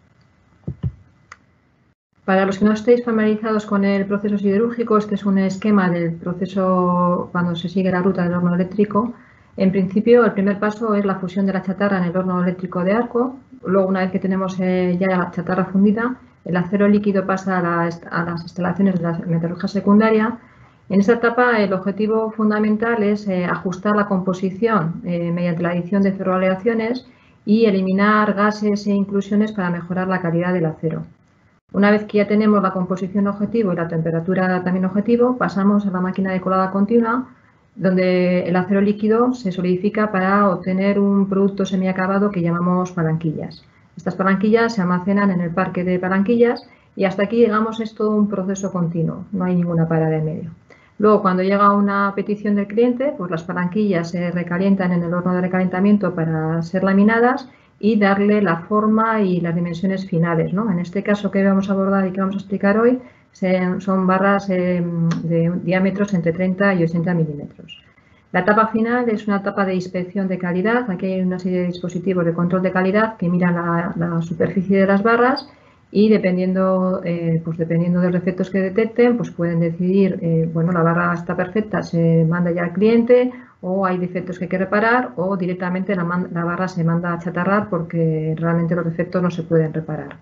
Para los que no estéis familiarizados con el proceso siderúrgico, este es un esquema del proceso cuando se sigue la ruta del horno eléctrico. En principio, el primer paso es la fusión de la chatarra en el horno eléctrico de arco. Luego, una vez que tenemos eh, ya la chatarra fundida, el acero líquido pasa a, la, a las instalaciones de la metalurgia secundaria. En esta etapa, el objetivo fundamental es eh, ajustar la composición eh, mediante la adición de ferroaleaciones y eliminar gases e inclusiones para mejorar la calidad del acero. Una vez que ya tenemos la composición objetivo y la temperatura también objetivo, pasamos a la máquina de colada continua, donde el acero líquido se solidifica para obtener un producto semiacabado que llamamos palanquillas. Estas palanquillas se almacenan en el parque de palanquillas y hasta aquí, digamos, es todo un proceso continuo, no hay ninguna parada en medio. Luego, cuando llega una petición del cliente, pues las palanquillas se recalientan en el horno de recalentamiento para ser laminadas y darle la forma y las dimensiones finales, ¿no? En este caso que vamos a abordar y que vamos a explicar hoy, son barras eh, de diámetros entre treinta y ochenta milímetros. La etapa final es una etapa de inspección de calidad. Aquí hay una serie de dispositivos de control de calidad que miran la, la superficie de las barras y dependiendo, eh, pues dependiendo de los defectos que detecten, pues pueden decidir, eh, bueno, la barra está perfecta, se manda ya al cliente, o hay defectos que hay que reparar, o directamente la, la barra se manda a chatarrar porque realmente los defectos no se pueden reparar.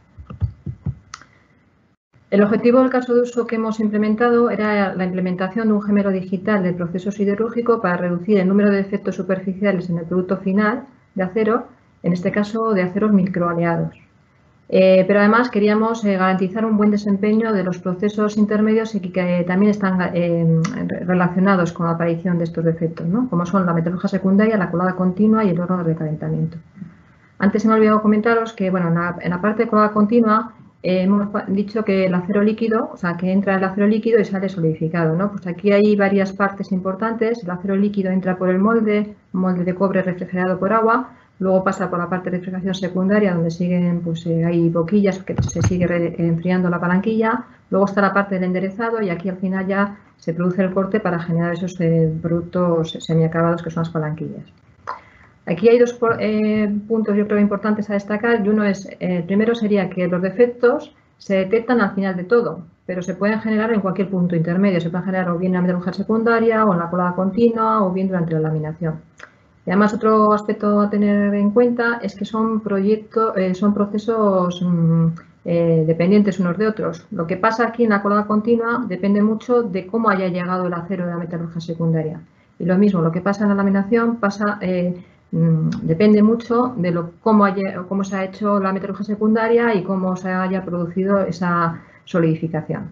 El objetivo del caso de uso que hemos implementado era la implementación de un gemelo digital del proceso siderúrgico para reducir el número de defectos superficiales en el producto final de acero, en este caso de aceros microaleados. Eh, pero además queríamos eh, garantizar un buen desempeño de los procesos intermedios y que, que también están eh, relacionados con la aparición de estos defectos, ¿no? Como son la metalurgia secundaria, la colada continua y el horno de recalentamiento. Antes se me ha olvidado comentaros que, bueno, en la, en la parte de colada continua eh, hemos dicho que el acero líquido, o sea, que entra el acero líquido y sale solidificado, ¿no? Pues aquí hay varias partes importantes. El acero líquido entra por el molde, un molde de cobre refrigerado por agua. Luego pasa por la parte de refrigeración secundaria, donde siguen, pues eh, hay boquillas que se sigue enfriando la palanquilla. Luego está la parte del enderezado y aquí al final ya se produce el corte para generar esos eh, productos semiacabados que son las palanquillas. Aquí hay dos eh, puntos yo creo importantes a destacar. Y uno es, eh, el primero sería que los defectos se detectan al final de todo, pero se pueden generar en cualquier punto intermedio. Se pueden generar o bien en la metalurgia secundaria o en la colada continua o bien durante la laminación. Y además, otro aspecto a tener en cuenta es que son, proyectos, eh, son procesos mmm, eh, dependientes unos de otros. Lo que pasa aquí en la colada continua depende mucho de cómo haya llegado el acero de la metalurgia secundaria. Y lo mismo, lo que pasa en la laminación pasa, eh, mmm, depende mucho de lo, cómo, haya, cómo se ha hecho la metalurgia secundaria y cómo se haya producido esa solidificación.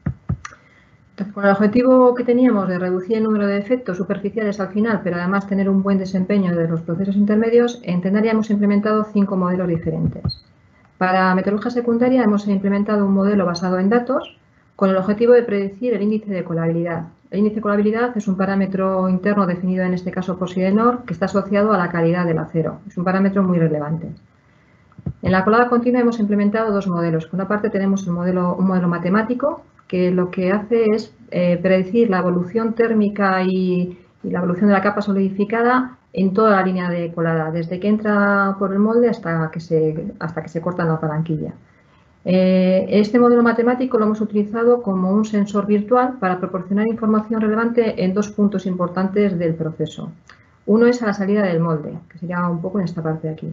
Entonces, con el objetivo que teníamos de reducir el número de defectos superficiales al final, pero además tener un buen desempeño de los procesos intermedios, en Tendalia hemos implementado cinco modelos diferentes. Para metalurgia secundaria hemos implementado un modelo basado en datos con el objetivo de predecir el índice de colabilidad. El índice de colabilidad es un parámetro interno definido en este caso por Sidenor que está asociado a la calidad del acero. Es un parámetro muy relevante. En la colada continua hemos implementado dos modelos. Por una parte tenemos un modelo, un modelo matemático que lo que hace es eh, predecir la evolución térmica y, y la evolución de la capa solidificada en toda la línea de colada, desde que entra por el molde hasta que se, hasta que se corta en la palanquilla. Eh, este modelo matemático lo hemos utilizado como un sensor virtual para proporcionar información relevante en dos puntos importantes del proceso. Uno es a la salida del molde, que sería un poco en esta parte de aquí.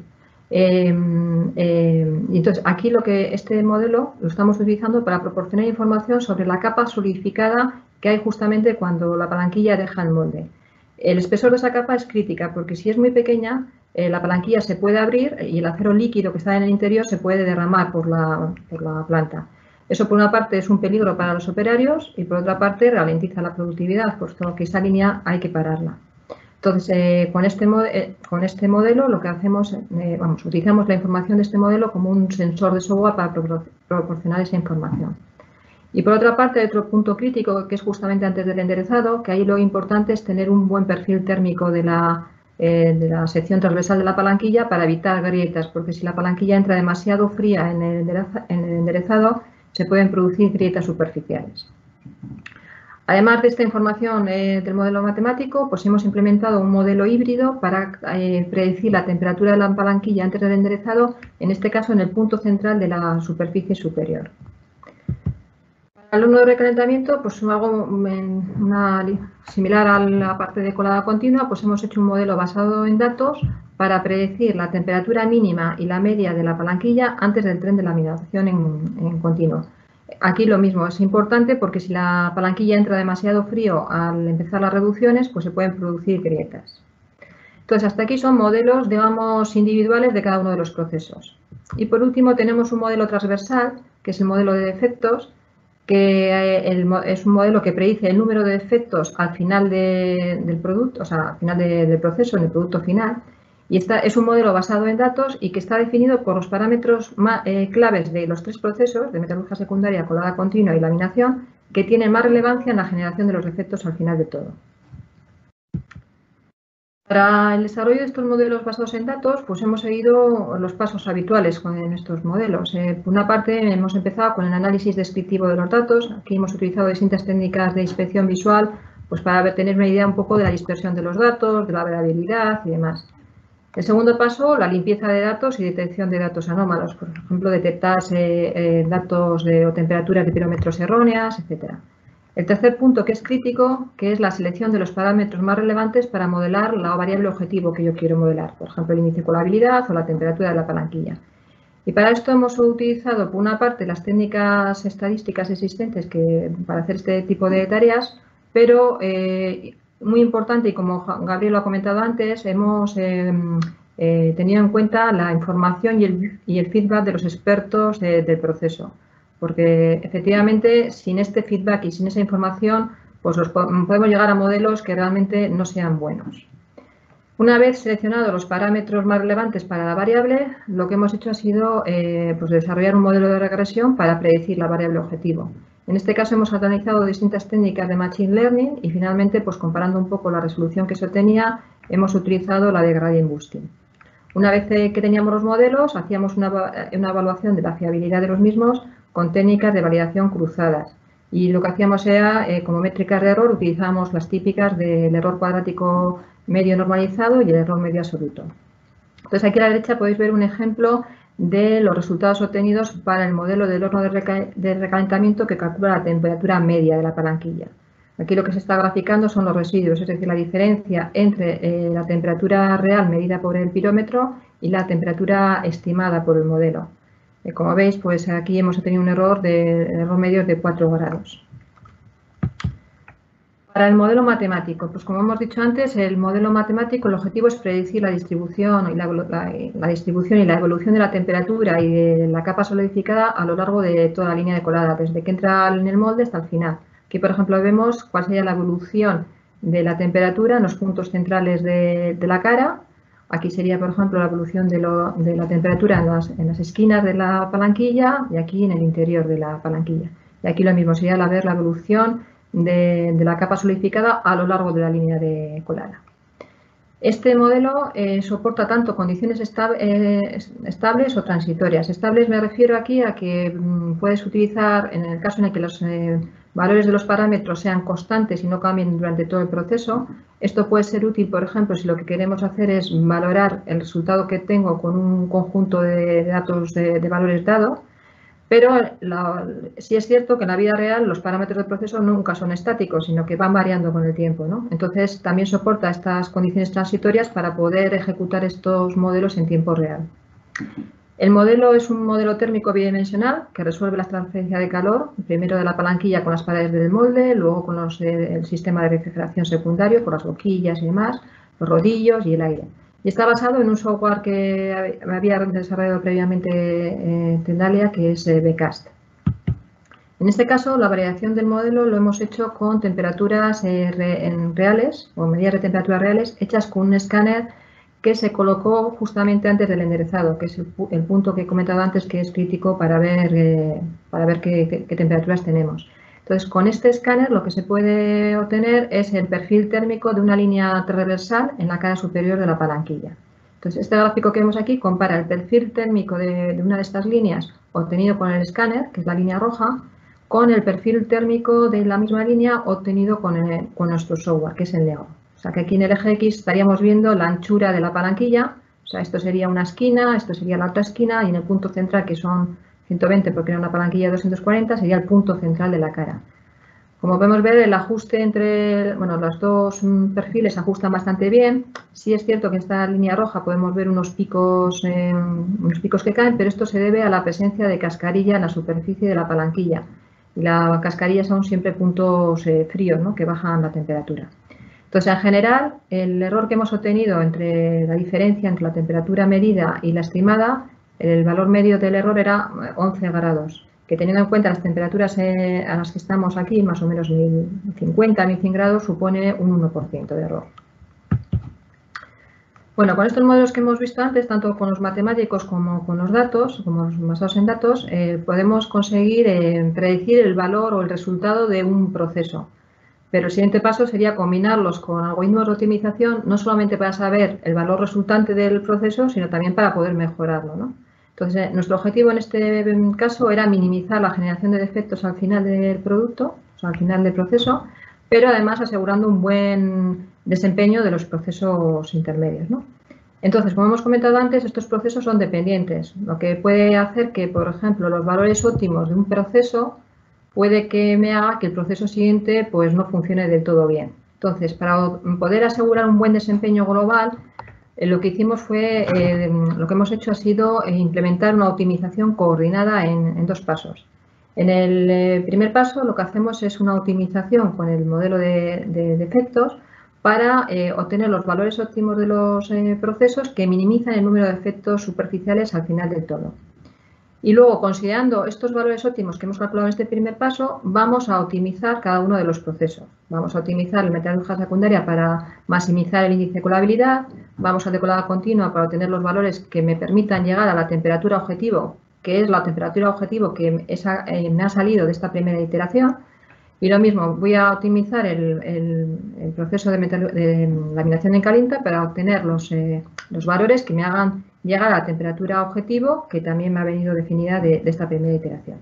Eh, eh, y entonces, aquí lo que este modelo lo estamos utilizando para proporcionar información sobre la capa solidificada que hay justamente cuando la palanquilla deja el molde. El espesor de esa capa es crítica porque si es muy pequeña, eh, la palanquilla se puede abrir y el acero líquido que está en el interior se puede derramar por la, por la planta. Eso, por una parte, es un peligro para los operarios y, por otra parte, ralentiza la productividad, puesto que esa línea hay que pararla. Entonces, eh, con, este eh, con este modelo, lo que hacemos, eh, vamos, utilizamos la información de este modelo como un sensor de software para pro proporcionar esa información. Y, por otra parte, hay otro punto crítico, que es justamente antes del enderezado, que ahí lo importante es tener un buen perfil térmico de la, eh, de la sección transversal de la palanquilla para evitar grietas, porque si la palanquilla entra demasiado fría en el, en el enderezado, se pueden producir grietas superficiales. Además de esta información eh, del modelo matemático, pues hemos implementado un modelo híbrido para eh, predecir la temperatura de la palanquilla antes del enderezado, en este caso en el punto central de la superficie superior. Para el horno de recalentamiento, pues hago una, similar a la parte de colada continua, pues hemos hecho un modelo basado en datos para predecir la temperatura mínima y la media de la palanquilla antes del tren de laminación en, en continuo. Aquí lo mismo, es importante porque si la palanquilla entra demasiado frío al empezar las reducciones, pues se pueden producir grietas. Entonces, hasta aquí son modelos, digamos, individuales de cada uno de los procesos. Y por último tenemos un modelo transversal, que es el modelo de defectos, que el, es un modelo que predice el número de defectos al final de, del producto, o sea, al final de, del proceso, en el producto final. Y esta es un modelo basado en datos y que está definido por los parámetros más, eh, claves de los tres procesos, de metalurgia secundaria, colada continua y laminación, que tienen más relevancia en la generación de los defectos al final de todo. Para el desarrollo de estos modelos basados en datos, pues hemos seguido los pasos habituales con estos modelos. Eh, por una parte, hemos empezado con el análisis descriptivo de los datos. Aquí hemos utilizado distintas técnicas de inspección visual, pues para tener una idea un poco de la dispersión de los datos, de la variabilidad y demás. El segundo paso, la limpieza de datos y detección de datos anómalos. Por ejemplo, detectar eh, eh, datos de, o temperaturas de pirómetros erróneas, etcétera. El tercer punto, que es crítico, que es la selección de los parámetros más relevantes para modelar la variable objetivo que yo quiero modelar. Por ejemplo, el índice de colabilidad o la temperatura de la palanquilla. Y para esto hemos utilizado, por una parte, las técnicas estadísticas existentes que, para hacer este tipo de tareas, pero eh, muy importante, y como Gabriel lo ha comentado antes, hemos eh, eh, tenido en cuenta la información y el, y el feedback de los expertos de, del proceso. Porque efectivamente, sin este feedback y sin esa información, pues los, podemos llegar a modelos que realmente no sean buenos. Una vez seleccionados los parámetros más relevantes para la variable, lo que hemos hecho ha sido eh, pues desarrollar un modelo de regresión para predecir la variable objetivo. En este caso hemos analizado distintas técnicas de Machine Learning y finalmente, pues comparando un poco la resolución que se obtenía, hemos utilizado la de Gradient Boosting. Una vez que teníamos los modelos, hacíamos una, una evaluación de la fiabilidad de los mismos con técnicas de validación cruzadas. Y lo que hacíamos era, eh, como métricas de error, utilizábamos las típicas del error cuadrático medio normalizado y el error medio absoluto. Entonces, aquí a la derecha podéis ver un ejemplo de los resultados obtenidos para el modelo del horno de, recal de recalentamiento que calcula la temperatura media de la palanquilla. Aquí lo que se está graficando son los residuos, es decir, la diferencia entre eh, la temperatura real medida por el pirómetro y la temperatura estimada por el modelo. Eh, como veis, pues aquí hemos tenido un error de error medio de cuatro grados. Para el modelo matemático, pues como hemos dicho antes, el modelo matemático, el objetivo es predecir la distribución y la, la, la distribución y la evolución de la temperatura y de la capa solidificada a lo largo de toda la línea de colada, desde que entra en el molde hasta el final. Aquí, por ejemplo, vemos cuál sería la evolución de la temperatura en los puntos centrales de, de la cara. Aquí sería, por ejemplo, la evolución de, lo, de la temperatura en las, en las esquinas de la palanquilla y aquí en el interior de la palanquilla. Y aquí lo mismo, sería la, ver la evolución de, de la capa solidificada a lo largo de la línea de colada. Este modelo eh, soporta tanto condiciones estab eh, estables o transitorias. Estables me refiero aquí a que mm, puedes utilizar, en el caso en el que los eh, valores de los parámetros sean constantes y no cambien durante todo el proceso. Esto puede ser útil, por ejemplo, si lo que queremos hacer es valorar el resultado que tengo con un conjunto de datos de, de valores dado. Pero la, sí es cierto que en la vida real los parámetros del proceso nunca son estáticos, sino que van variando con el tiempo, ¿no? Entonces, también soporta estas condiciones transitorias para poder ejecutar estos modelos en tiempo real. El modelo es un modelo térmico bidimensional que resuelve la transferencia de calor, primero de la palanquilla con las paredes del molde, luego con los, eh, el sistema de refrigeración secundario, por las boquillas y demás, los rodillos y el aire. Y está basado en un software que había desarrollado previamente eh, Tendalia, que es eh, Bcast. En este caso, la variación del modelo lo hemos hecho con temperaturas eh, re, en reales o medidas de temperaturas reales hechas con un escáner que se colocó justamente antes del enderezado, que es el, el punto que he comentado antes que es crítico para ver, eh, para ver qué, qué, qué temperaturas tenemos. Entonces, con este escáner lo que se puede obtener es el perfil térmico de una línea transversal en la cara superior de la palanquilla. Entonces, este gráfico que vemos aquí compara el perfil térmico de, de una de estas líneas obtenido con el escáner, que es la línea roja, con el perfil térmico de la misma línea obtenido con, el, con nuestro software, que es el negro. O sea, que aquí en el eje X estaríamos viendo la anchura de la palanquilla, o sea, esto sería una esquina, esto sería la otra esquina, y en el punto central, que son ciento veinte porque era una palanquilla de doscientos cuarenta, sería el punto central de la cara. Como podemos ver, el ajuste entre, bueno, los dos perfiles ajustan bastante bien. Sí es cierto que en esta línea roja podemos ver unos picos, eh, unos picos que caen, pero esto se debe a la presencia de cascarilla en la superficie de la palanquilla. Y la cascarilla son siempre puntos eh, fríos, ¿no?, que bajan la temperatura. Entonces, en general, el error que hemos obtenido entre la diferencia entre la temperatura medida y la estimada, el valor medio del error era once grados, que teniendo en cuenta las temperaturas eh, a las que estamos aquí, más o menos mil cincuenta, mil cien grados, supone un uno por ciento de error. Bueno, con estos modelos que hemos visto antes, tanto con los matemáticos como con los datos, como los basados en datos, eh, podemos conseguir eh, predecir el valor o el resultado de un proceso. Pero el siguiente paso sería combinarlos con algoritmos de optimización, no solamente para saber el valor resultante del proceso, sino también para poder mejorarlo, ¿no? Entonces, nuestro objetivo en este caso era minimizar la generación de defectos al final del producto, o sea, al final del proceso, pero además asegurando un buen desempeño de los procesos intermedios, ¿no? Entonces, como hemos comentado antes, estos procesos son dependientes, lo que puede hacer que, por ejemplo, los valores óptimos de un proceso puede que me haga que el proceso siguiente pues, no funcione del todo bien. Entonces, para poder asegurar un buen desempeño global, eh, lo que hicimos fue, eh, lo que hemos hecho ha sido implementar una optimización coordinada en, en dos pasos. En el eh, primer paso, lo que hacemos es una optimización con el modelo de, de defectos para eh, obtener los valores óptimos de los eh, procesos que minimizan el número de efectos superficiales al final del todo. Y luego, considerando estos valores óptimos que hemos calculado en este primer paso, vamos a optimizar cada uno de los procesos. Vamos a optimizar la metalurgia secundaria para maximizar el índice de colabilidad, vamos a decolada continua para obtener los valores que me permitan llegar a la temperatura objetivo, que es la temperatura objetivo que esa, eh, me ha salido de esta primera iteración. Y lo mismo, voy a optimizar el, el, el proceso de, metal, de laminación en caliente para obtener los, eh, los valores que me hagan llegar a la temperatura objetivo, que también me ha venido definida de, de esta primera iteración.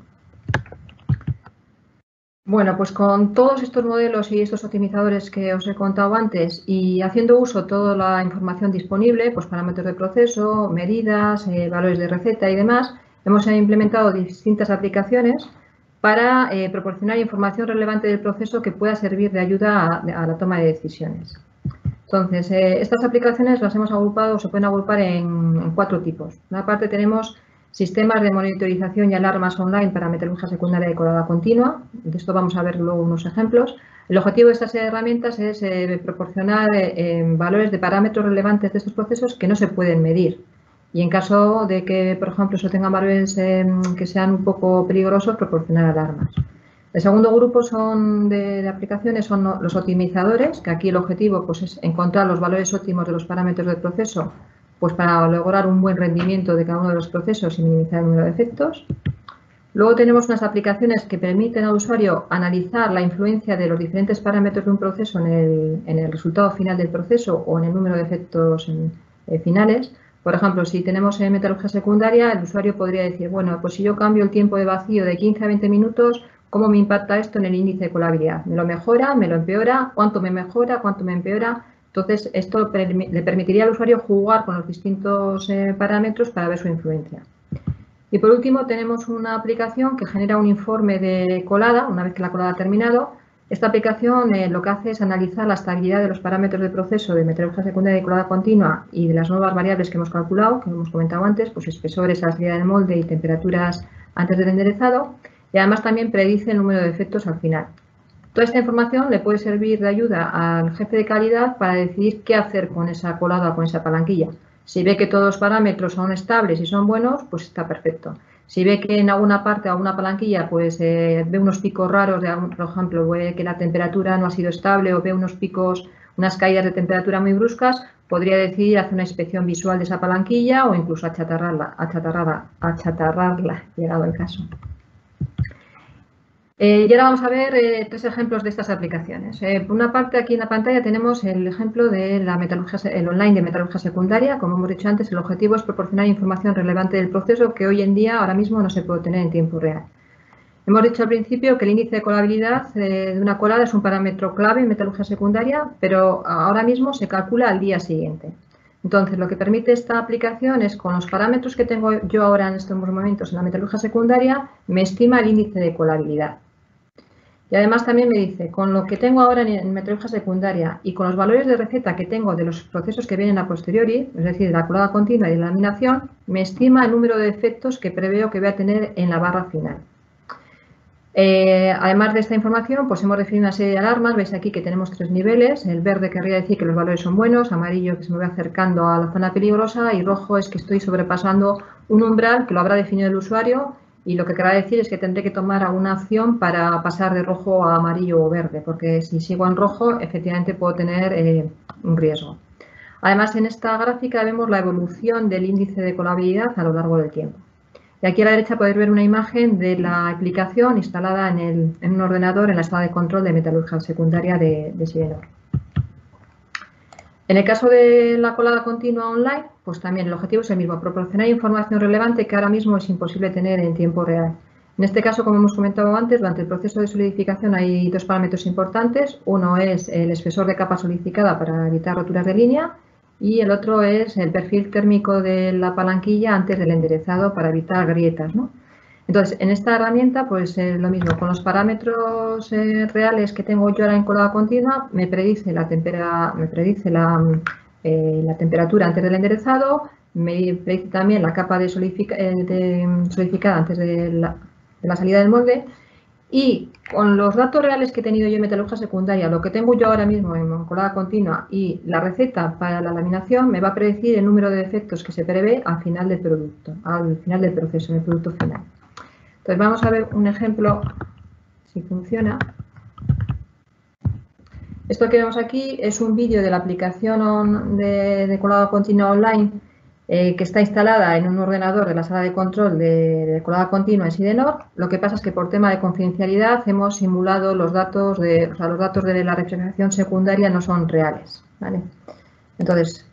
Bueno, pues con todos estos modelos y estos optimizadores que os he contado antes y haciendo uso de toda la información disponible, pues parámetros de proceso, medidas, eh, valores de receta y demás, hemos implementado distintas aplicaciones para eh, proporcionar información relevante del proceso que pueda servir de ayuda a, a la toma de decisiones. Entonces, eh, estas aplicaciones las hemos agrupado, se pueden agrupar en, en cuatro tipos. Por una parte tenemos sistemas de monitorización y alarmas online para metalurgia secundaria de colada continua. De esto vamos a ver luego unos ejemplos. El objetivo de estas herramientas es eh, proporcionar eh, valores de parámetros relevantes de estos procesos que no se pueden medir. Y en caso de que, por ejemplo, eso tenga valores eh, que sean un poco peligrosos, proporcionar alarmas. El segundo grupo son de, de aplicaciones son los optimizadores, que aquí el objetivo pues, es encontrar los valores óptimos de los parámetros del proceso pues, para lograr un buen rendimiento de cada uno de los procesos y minimizar el número de efectos. Luego tenemos unas aplicaciones que permiten al usuario analizar la influencia de los diferentes parámetros de un proceso en el, en el resultado final del proceso o en el número de efectos en, eh, finales. Por ejemplo, si tenemos en metalurgia secundaria, el usuario podría decir, bueno, pues si yo cambio el tiempo de vacío de quince a veinte minutos, ¿cómo me impacta esto en el índice de colabilidad? ¿Me lo mejora? ¿Me lo empeora? ¿Cuánto me mejora? ¿Cuánto me empeora? Entonces, esto le permitiría al usuario jugar con los distintos eh, parámetros para ver su influencia. Y por último, tenemos una aplicación que genera un informe de colada, una vez que la colada ha terminado, Esta aplicación eh, lo que hace es analizar la estabilidad de los parámetros de proceso de metalurgia secundaria y colada continua y de las nuevas variables que hemos calculado, que hemos comentado antes, pues espesores a la salida del molde y temperaturas antes del enderezado, y además también predice el número de defectos al final. Toda esta información le puede servir de ayuda al jefe de calidad para decidir qué hacer con esa colada o con esa palanquilla. Si ve que todos los parámetros son estables y son buenos, pues está perfecto. Si ve que en alguna parte, alguna palanquilla, pues eh, ve unos picos raros, de, por ejemplo, ve que la temperatura no ha sido estable o ve unos picos, unas caídas de temperatura muy bruscas, podría decidir hacer una inspección visual de esa palanquilla o incluso achatarrarla, achatarrarla, achatarrarla, llegado el caso. Eh, y ahora vamos a ver eh, tres ejemplos de estas aplicaciones. Eh, por una parte, aquí en la pantalla tenemos el ejemplo de la metalurgia, el online de metalurgia secundaria. Como hemos dicho antes, el objetivo es proporcionar información relevante del proceso que hoy en día, ahora mismo, no se puede obtener en tiempo real. Hemos dicho al principio que el índice de colabilidad eh, de una colada es un parámetro clave en metalurgia secundaria, pero ahora mismo se calcula al día siguiente. Entonces, lo que permite esta aplicación es, con los parámetros que tengo yo ahora en estos momentos en la metalurgia secundaria, me estima el índice de colabilidad. Y además también me dice, con lo que tengo ahora en metalurgia secundaria y con los valores de receta que tengo de los procesos que vienen a posteriori, es decir, de la colada continua y de la laminación, me estima el número de defectos que preveo que voy a tener en la barra final. Eh, además de esta información, pues hemos definido una serie de alarmas. Veis aquí que tenemos tres niveles. El verde querría decir que los valores son buenos, amarillo que se me va acercando a la zona peligrosa y rojo es que estoy sobrepasando un umbral que lo habrá definido el usuario. Y lo que querrá decir es que tendré que tomar alguna acción para pasar de rojo a amarillo o verde, porque si sigo en rojo, efectivamente puedo tener eh, un riesgo. Además, en esta gráfica vemos la evolución del índice de colabilidad a lo largo del tiempo. Y aquí a la derecha podéis ver una imagen de la aplicación instalada en, el, en un ordenador en la sala de control de metalurgia secundaria de, de Sidenor. En el caso de la colada continua online, pues también el objetivo es el mismo, proporcionar información relevante que ahora mismo es imposible tener en tiempo real. En este caso, como hemos comentado antes, durante el proceso de solidificación hay dos parámetros importantes. Uno es el espesor de capa solidificada para evitar roturas de línea y el otro es el perfil térmico de la palanquilla antes del enderezado para evitar grietas, ¿no? Entonces, en esta herramienta, pues eh, lo mismo, con los parámetros eh, reales que tengo yo ahora en colada continua, me predice la, tempera, me predice la, eh, la temperatura antes del enderezado, me predice también la capa de, solidific eh, de solidificada antes de la, de la salida del molde. Y con los datos reales que he tenido yo en metalurgia secundaria, lo que tengo yo ahora mismo en colada continua y la receta para la laminación, me va a predecir el número de defectos que se prevé al final del producto, al final del proceso, en el producto final. Entonces vamos a ver un ejemplo, si funciona. Esto que vemos aquí es un vídeo de la aplicación on, de, de colada continua online eh, que está instalada en un ordenador de la sala de control de, de colada continua en Sidenor. Lo que pasa es que por tema de confidencialidad hemos simulado los datos de, o sea, los datos de la refrigeración secundaria no son reales, ¿vale? Entonces,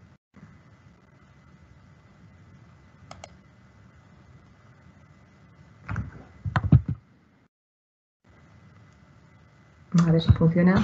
a ver si funciona.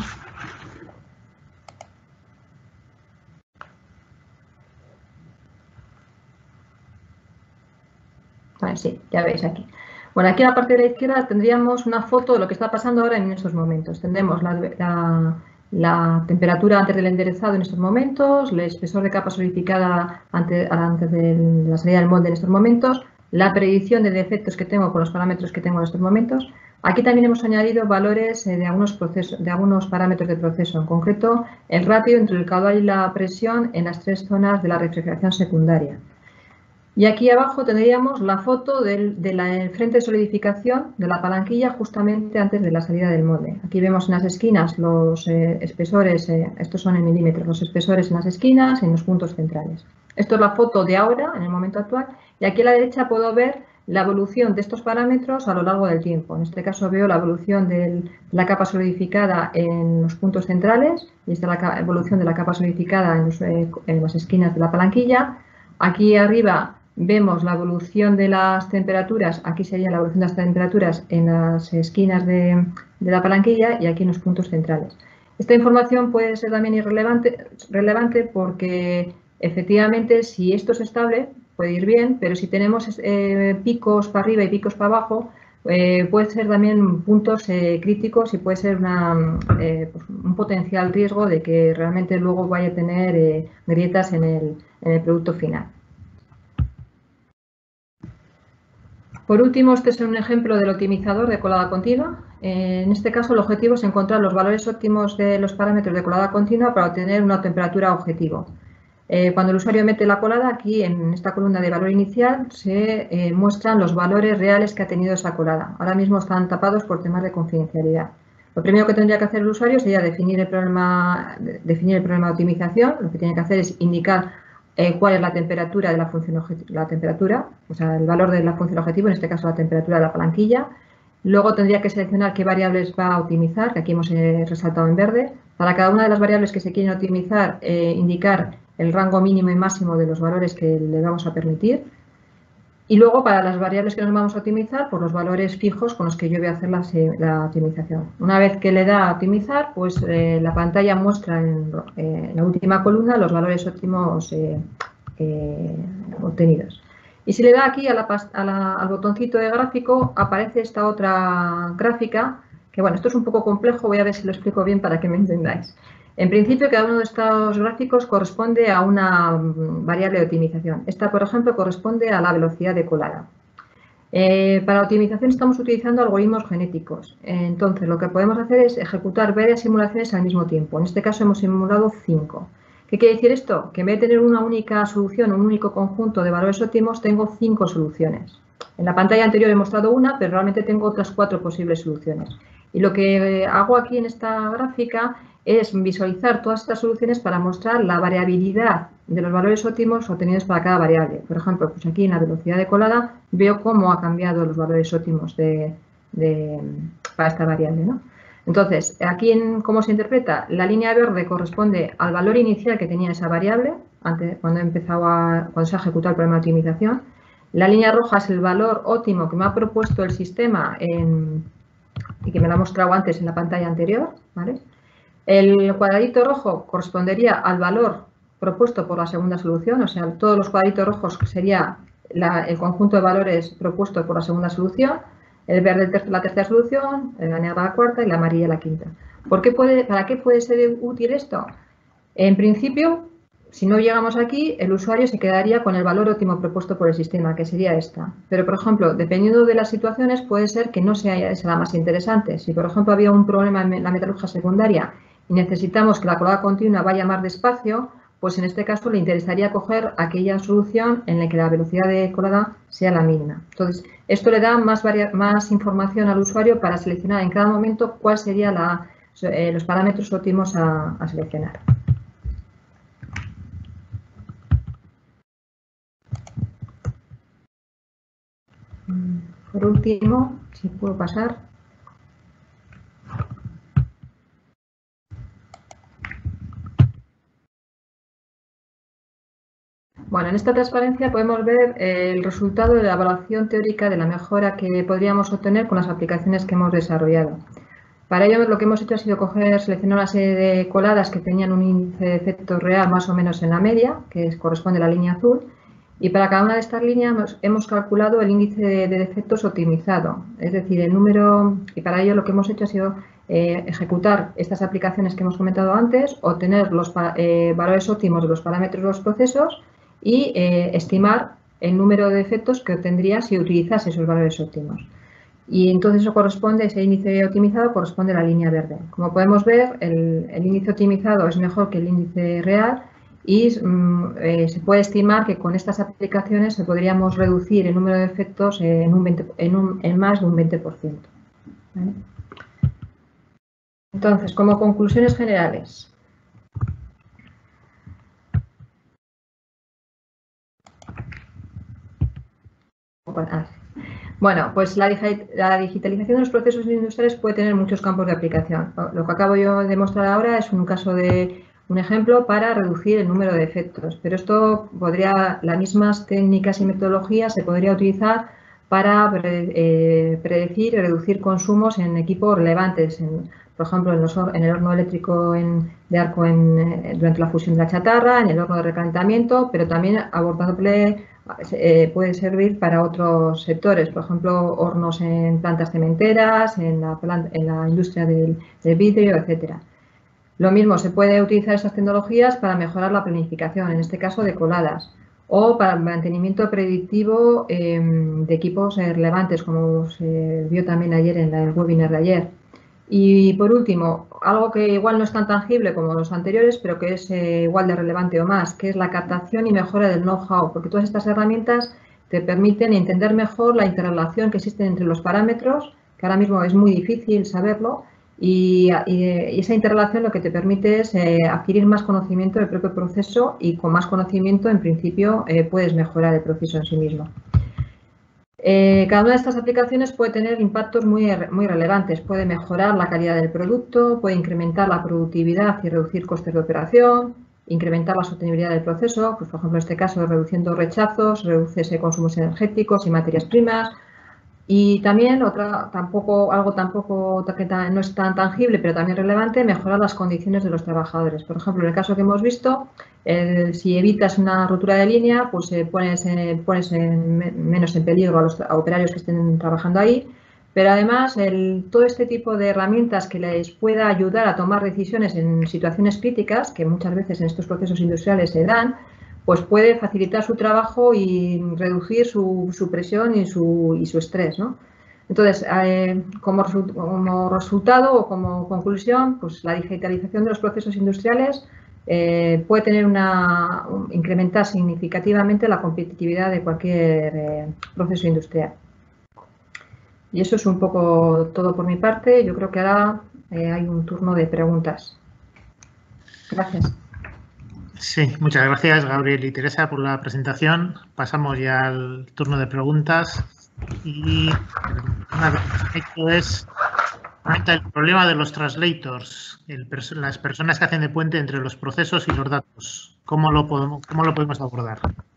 Vale, sí, ya veis aquí. Bueno, aquí a la parte de la izquierda tendríamos una foto de lo que está pasando ahora en estos momentos. Tendremos la, la, la temperatura antes del enderezado en estos momentos, el espesor de capa solidificada antes, antes de la salida del molde en estos momentos, la predicción de defectos que tengo con los parámetros que tengo en estos momentos. Aquí también hemos añadido valores de algunos, procesos, de algunos parámetros de proceso, en concreto el ratio entre el caudal y la presión en las tres zonas de la refrigeración secundaria. Y aquí abajo tendríamos la foto del, de la frente de solidificación de la palanquilla justamente antes de la salida del molde. Aquí vemos en las esquinas los eh, espesores, eh, estos son en milímetros, los espesores en las esquinas y en los puntos centrales. Esto es la foto de ahora, en el momento actual, y aquí a la derecha puedo ver la evolución de estos parámetros a lo largo del tiempo. En este caso veo la evolución de la capa solidificada en los puntos centrales y esta es la evolución de la capa solidificada en, los, eh, en las esquinas de la palanquilla. Aquí arriba vemos la evolución de las temperaturas, aquí sería la evolución de las temperaturas en las esquinas de, de la palanquilla y aquí en los puntos centrales. Esta información puede ser también irrelevante, relevante porque efectivamente si esto es estable puede ir bien, pero si tenemos eh, picos para arriba y picos para abajo, Eh, puede ser también puntos eh, críticos y puede ser una, eh, pues un potencial riesgo de que realmente luego vaya a tener eh, grietas en el, en el producto final. Por último, este es un ejemplo del optimizador de colada continua. Eh, en este caso, el objetivo es encontrar los valores óptimos de los parámetros de colada continua para obtener una temperatura objetivo. Eh, cuando el usuario mete la colada, aquí en esta columna de valor inicial se eh, muestran los valores reales que ha tenido esa colada. Ahora mismo están tapados por temas de confidencialidad. Lo primero que tendría que hacer el usuario sería definir el problema, definir el problema de optimización. Lo que tiene que hacer es indicar eh, cuál es la temperatura de la función la temperatura, o sea, el valor de la función objetivo, en este caso la temperatura de la palanquilla. Luego tendría que seleccionar qué variables va a optimizar, que aquí hemos eh, resaltado en verde. Para cada una de las variables que se quieren optimizar, eh, indicar el rango mínimo y máximo de los valores que le vamos a permitir. Y luego, para las variables que nos vamos a optimizar, pues los valores fijos con los que yo voy a hacer la, la optimización. Una vez que le da a optimizar, pues eh, la pantalla muestra en, eh, en la última columna los valores óptimos eh, eh, obtenidos. Y si le da aquí a la, a la, al botoncito de gráfico, aparece esta otra gráfica, que bueno, esto es un poco complejo, voy a ver si lo explico bien para que me entendáis. En principio, cada uno de estos gráficos corresponde a una variable de optimización. Esta, por ejemplo, corresponde a la velocidad de colada. Eh, para optimización estamos utilizando algoritmos genéticos. Entonces, lo que podemos hacer es ejecutar varias simulaciones al mismo tiempo. En este caso hemos simulado cinco. ¿Qué quiere decir esto? Que en vez de tener una única solución, un único conjunto de valores óptimos, tengo cinco soluciones. En la pantalla anterior he mostrado una, pero realmente tengo otras cuatro posibles soluciones. Y lo que hago aquí en esta gráfica es visualizar todas estas soluciones para mostrar la variabilidad de los valores óptimos obtenidos para cada variable. Por ejemplo, pues aquí en la velocidad de colada veo cómo ha cambiado los valores óptimos de, de, para esta variable, ¿no? Entonces, aquí en cómo se interpreta, la línea verde corresponde al valor inicial que tenía esa variable antes, cuando, he empezado a, cuando se ha ejecutado el programa de optimización. La línea roja es el valor óptimo que me ha propuesto el sistema en, y que me lo ha mostrado antes en la pantalla anterior, ¿vale? El cuadradito rojo correspondería al valor propuesto por la segunda solución, o sea, todos los cuadraditos rojos sería la, el conjunto de valores propuesto por la segunda solución, el verde ter la tercera solución, la negra la cuarta y la amarilla la quinta. ¿Por qué puede, ¿Para qué puede ser útil esto? En principio, si no llegamos aquí, el usuario se quedaría con el valor óptimo propuesto por el sistema, que sería esta. Pero, por ejemplo, dependiendo de las situaciones, puede ser que no sea esa la más interesante. Si, por ejemplo, había un problema en la metalurgia secundaria y necesitamos que la colada continua vaya más despacio, pues en este caso le interesaría coger aquella solución en la que la velocidad de colada sea la mínima. Entonces, esto le da más, más información al usuario para seleccionar en cada momento cuál serían eh, los parámetros óptimos a, a seleccionar. Por último, si puedo pasar. Bueno, en esta transparencia podemos ver el resultado de la evaluación teórica de la mejora que podríamos obtener con las aplicaciones que hemos desarrollado. Para ello, lo que hemos hecho ha sido coger, seleccionar una serie de coladas que tenían un índice de efecto real más o menos en la media, que corresponde a la línea azul, y para cada una de estas líneas hemos, hemos calculado el índice de, de defectos optimizado, es decir, el número, y para ello lo que hemos hecho ha sido eh, ejecutar estas aplicaciones que hemos comentado antes, obtener los eh, valores óptimos de los parámetros de los procesos y eh, estimar el número de defectos que obtendría si utilizase esos valores óptimos. Y entonces eso corresponde, ese índice optimizado corresponde a la línea verde. Como podemos ver, el, el índice optimizado es mejor que el índice real y mm, eh, se puede estimar que con estas aplicaciones se podríamos reducir el número de defectos en, un veinte, en, un, en más de un veinte por ciento. ¿Vale? Entonces, como conclusiones generales. Bueno, pues la, la digitalización de los procesos industriales puede tener muchos campos de aplicación. Lo que acabo yo de mostrar ahora es un caso de un ejemplo para reducir el número de defectos, pero esto podría, las mismas técnicas y metodologías se podría utilizar para eh, predecir y reducir consumos en equipos relevantes, en, por ejemplo, en, los, en el horno eléctrico en, de arco en, durante la fusión de la chatarra, en el horno de recalentamiento, pero también abordándole eh, puede servir para otros sectores, por ejemplo, hornos en plantas cementeras, en la, planta, en la industria del, del vidrio, etcétera. Lo mismo, se puede utilizar esas tecnologías para mejorar la planificación, en este caso de coladas, o para el mantenimiento predictivo eh, de equipos eh, relevantes, como se vio también ayer en el webinar de ayer. Y por último, algo que igual no es tan tangible como los anteriores, pero que es eh, igual de relevante o más, que es la captación y mejora del know-how, porque todas estas herramientas te permiten entender mejor la interrelación que existe entre los parámetros, que ahora mismo es muy difícil saberlo, y, y, y esa interrelación lo que te permite es eh, adquirir más conocimiento del propio proceso, y con más conocimiento, en principio, eh, puedes mejorar el proceso en sí mismo. Eh, cada una de estas aplicaciones puede tener impactos muy, muy relevantes. Puede mejorar la calidad del producto, puede incrementar la productividad y reducir costes de operación, incrementar la sostenibilidad del proceso, pues por ejemplo en este caso reduciendo rechazos, reduce consumos energéticos y materias primas. Y también otra, tampoco, algo tampoco que no es tan tangible, pero también relevante, mejorar las condiciones de los trabajadores. Por ejemplo, en el caso que hemos visto, eh, si evitas una rotura de línea, pues eh, pones, eh, pones en, menos en peligro a los a operarios que estén trabajando ahí. Pero además, el, todo este tipo de herramientas que les pueda ayudar a tomar decisiones en situaciones críticas, que muchas veces en estos procesos industriales se dan, pues puede facilitar su trabajo y reducir su, su presión y su, y su estrés, ¿no? Entonces, eh, como, resu como resultado o como conclusión, pues la digitalización de los procesos industriales eh, puede tener una, un, incrementar significativamente la competitividad de cualquier eh, proceso industrial. Y eso es un poco todo por mi parte. Yo creo que ahora eh, hay un turno de preguntas. Gracias. Sí, muchas gracias, Gabriel y Teresa, por la presentación. Pasamos ya al turno de preguntas. Y esto es el problema de los translators, el, las personas que hacen de puente entre los procesos y los datos. ¿Cómo lo podemos, cómo lo podemos abordar?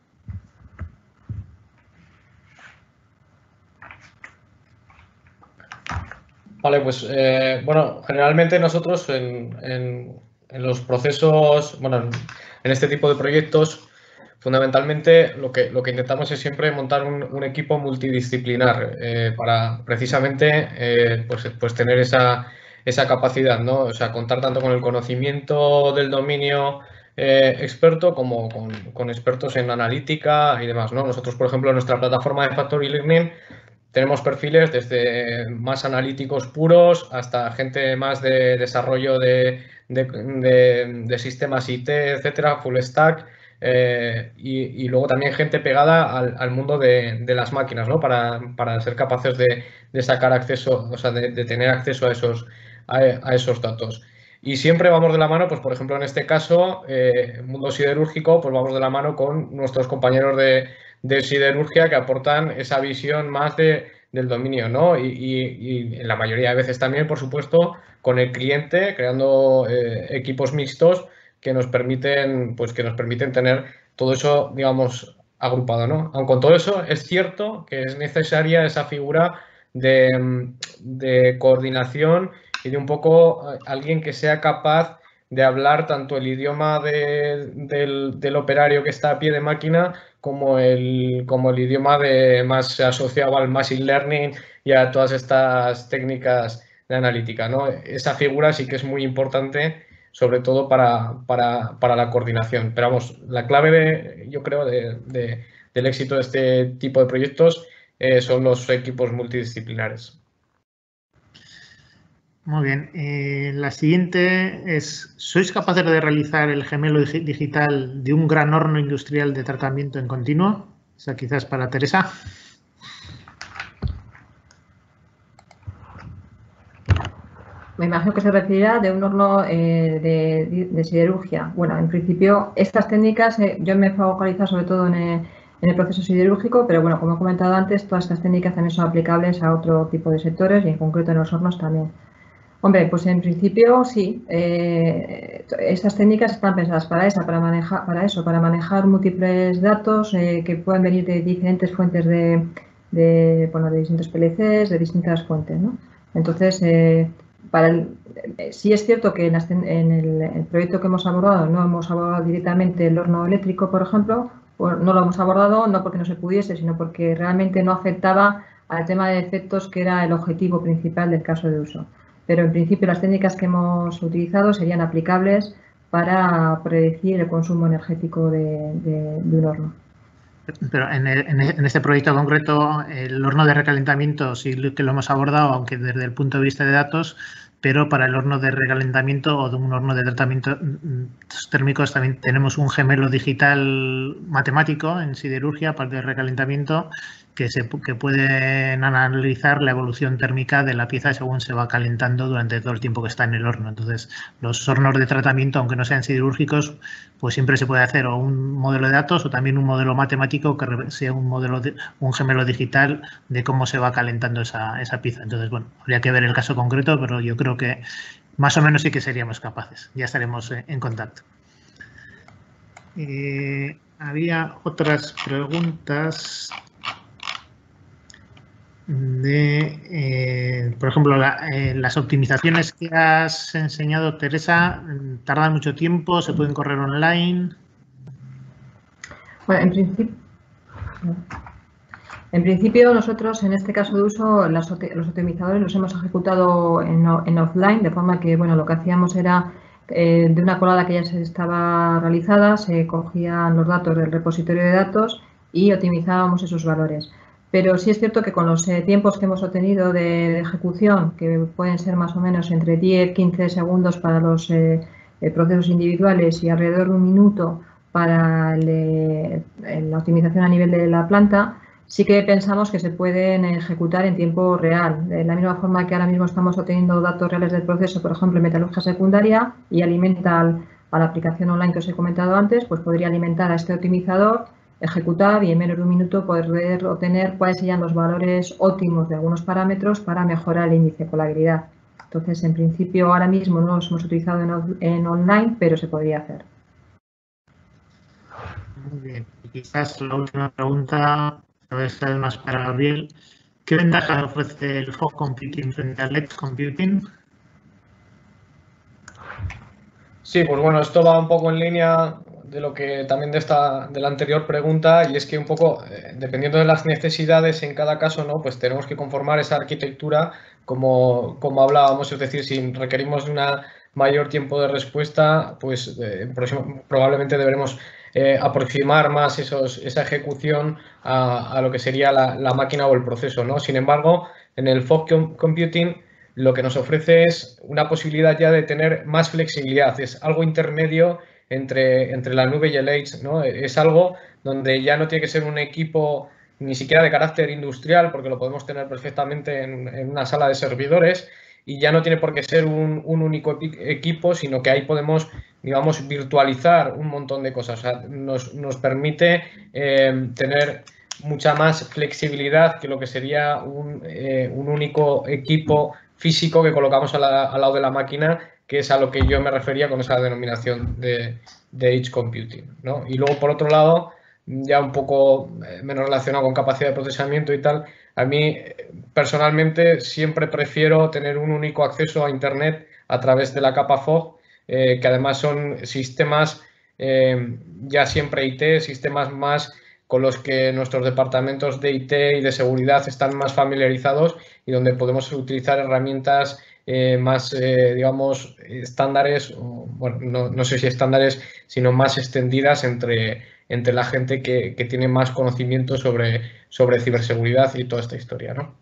Vale, pues eh, bueno, generalmente nosotros en, en, en los procesos, bueno, en, en este tipo de proyectos, fundamentalmente lo que, lo que intentamos es siempre montar un, un equipo multidisciplinar eh, para precisamente eh, pues, pues tener esa, esa capacidad, ¿no? O sea, contar tanto con el conocimiento del dominio eh, experto como con, con expertos en analítica y demás, ¿no? Nosotros, por ejemplo, en nuestra plataforma de Factory Learning tenemos perfiles desde más analíticos puros hasta gente más de desarrollo de, de, de, de sistemas I T, etcétera, full stack. Eh, y, y luego también gente pegada al, al mundo de, de las máquinas, ¿no? Para, para ser capaces de, de sacar acceso, o sea, de, de tener acceso a esos, a, a esos datos. Y siempre vamos de la mano, pues por ejemplo en este caso, eh, mundo siderúrgico, pues vamos de la mano con nuestros compañeros de, de siderurgia que aportan esa visión más de, del dominio, ¿no? Y, y, y en la mayoría de veces también, por supuesto, con el cliente, creando eh, equipos mixtos que nos permiten, pues que nos permiten tener todo eso, digamos, agrupado, ¿no? Aun con todo eso, es cierto que es necesaria esa figura de, de coordinación y de un poco alguien que sea capaz de hablar tanto el idioma de, del, del operario que está a pie de máquina como el, como el idioma de más asociado al machine learning y a todas estas técnicas de analítica, ¿no? Esa figura sí que es muy importante, sobre todo para, para, para la coordinación. Pero vamos, la clave, de, yo creo, de, de, del éxito de este tipo de proyectos eh, son los equipos multidisciplinares. Muy bien. Eh, la siguiente es, ¿sois capaces de realizar el gemelo digital de un gran horno industrial de tratamiento en continuo? O sea, quizás para Teresa. Me imagino que se referirá de un horno eh, de, de siderurgia. Bueno, en principio, estas técnicas, eh, yo me he focalizado sobre todo en el, en el proceso siderúrgico, pero bueno, como he comentado antes, todas estas técnicas también son aplicables a otro tipo de sectores y en concreto en los hornos también. Hombre, pues en principio sí, eh, estas técnicas están pensadas para, esa, para, manejar, para eso, para manejar múltiples datos eh, que pueden venir de diferentes fuentes de, de, bueno, de distintos P L Cs, de distintas fuentes, ¿no? Entonces, eh, para el, eh, sí es cierto que en, en el, el proyecto que hemos abordado no hemos abordado directamente el horno eléctrico, por ejemplo, pues no lo hemos abordado, no porque no se pudiese, sino porque realmente no afectaba al tema de defectos, que era el objetivo principal del caso de uso. Pero en principio las técnicas que hemos utilizado serían aplicables para predecir el consumo energético de, de, de un horno. Pero en, el, en este proyecto concreto, el horno de recalentamiento sí que lo hemos abordado, aunque desde el punto de vista de datos, pero para el horno de recalentamiento o de un horno de tratamiento térmicos también tenemos un gemelo digital matemático en siderurgia, aparte del recalentamiento, que, se, que pueden analizar la evolución térmica de la pieza según se va calentando durante todo el tiempo que está en el horno. Entonces, los hornos de tratamiento, aunque no sean siderúrgicos, pues siempre se puede hacer o un modelo de datos o también un modelo matemático que sea un modelo de, un gemelo digital de cómo se va calentando esa, esa pieza. Entonces, bueno, habría que ver el caso concreto, pero yo creo que más o menos sí que seríamos capaces. Ya estaremos en contacto. Eh, había otras preguntas de, eh, por ejemplo, la, eh, las optimizaciones que has enseñado, Teresa, ¿tardan mucho tiempo? ¿Se pueden correr online? Bueno, en principio, en principio nosotros en este caso de uso las, los optimizadores los hemos ejecutado en, en offline, de forma que bueno, lo que hacíamos era eh, de una colada que ya se estaba realizada, se cogían los datos del repositorio de datos y optimizábamos esos valores. Pero sí es cierto que con los eh, tiempos que hemos obtenido de, de ejecución, que pueden ser más o menos entre diez a quince segundos para los eh, eh, procesos individuales y alrededor de un minuto para el, eh, la optimización a nivel de la planta, sí que pensamos que se pueden ejecutar en tiempo real. De la misma forma que ahora mismo estamos obteniendo datos reales del proceso, por ejemplo, en metalurgia secundaria, y alimenta al, a la aplicación online que os he comentado antes, pues podría alimentar a este optimizador, ejecutar y en menos de un minuto poder obtener cuáles serían los valores óptimos de algunos parámetros para mejorar el índice de colabilidad. Entonces, en principio, ahora mismo no los hemos utilizado en, en online, pero se podría hacer. Muy bien. Y quizás la última pregunta, esta es más para Gabriel. ¿Qué ventajas ofrece el fog computing frente al edge computing? Sí, pues bueno, esto va un poco en línea de lo que también de esta de la anterior pregunta, y es que un poco eh, dependiendo de las necesidades en cada caso, ¿no? Pues tenemos que conformar esa arquitectura como, como hablábamos, es decir, si requerimos de una mayor tiempo de respuesta, pues eh, probablemente deberemos eh, aproximar más esos, esa ejecución a, a lo que sería la, la máquina o el proceso, ¿no? Sin embargo, en el fog computing lo que nos ofrece es una posibilidad ya de tener más flexibilidad, es algo intermedio entre, entre la nube y el edge, ¿no? Es algo donde ya no tiene que ser un equipo ni siquiera de carácter industrial, porque lo podemos tener perfectamente en, en una sala de servidores, y ya no tiene por qué ser un, un único equipo, sino que ahí podemos, digamos, virtualizar un montón de cosas. O sea, nos, nos permite eh, tener mucha más flexibilidad que lo que sería un, eh, un único equipo físico que colocamos a la, al lado de la máquina, que es a lo que yo me refería con esa denominación de, de edge computing, ¿no? Y luego, por otro lado, ya un poco menos relacionado con capacidad de procesamiento y tal, a mí personalmente siempre prefiero tener un único acceso a Internet a través de la capa fog, eh, que además son sistemas eh, ya siempre I T, sistemas más con los que nuestros departamentos de I T y de seguridad están más familiarizados y donde podemos utilizar herramientas eh, más, eh, digamos, estándares, o, bueno, no, no sé si estándares, sino más extendidas entre, entre la gente que, que tiene más conocimiento sobre, sobre ciberseguridad y toda esta historia, ¿no?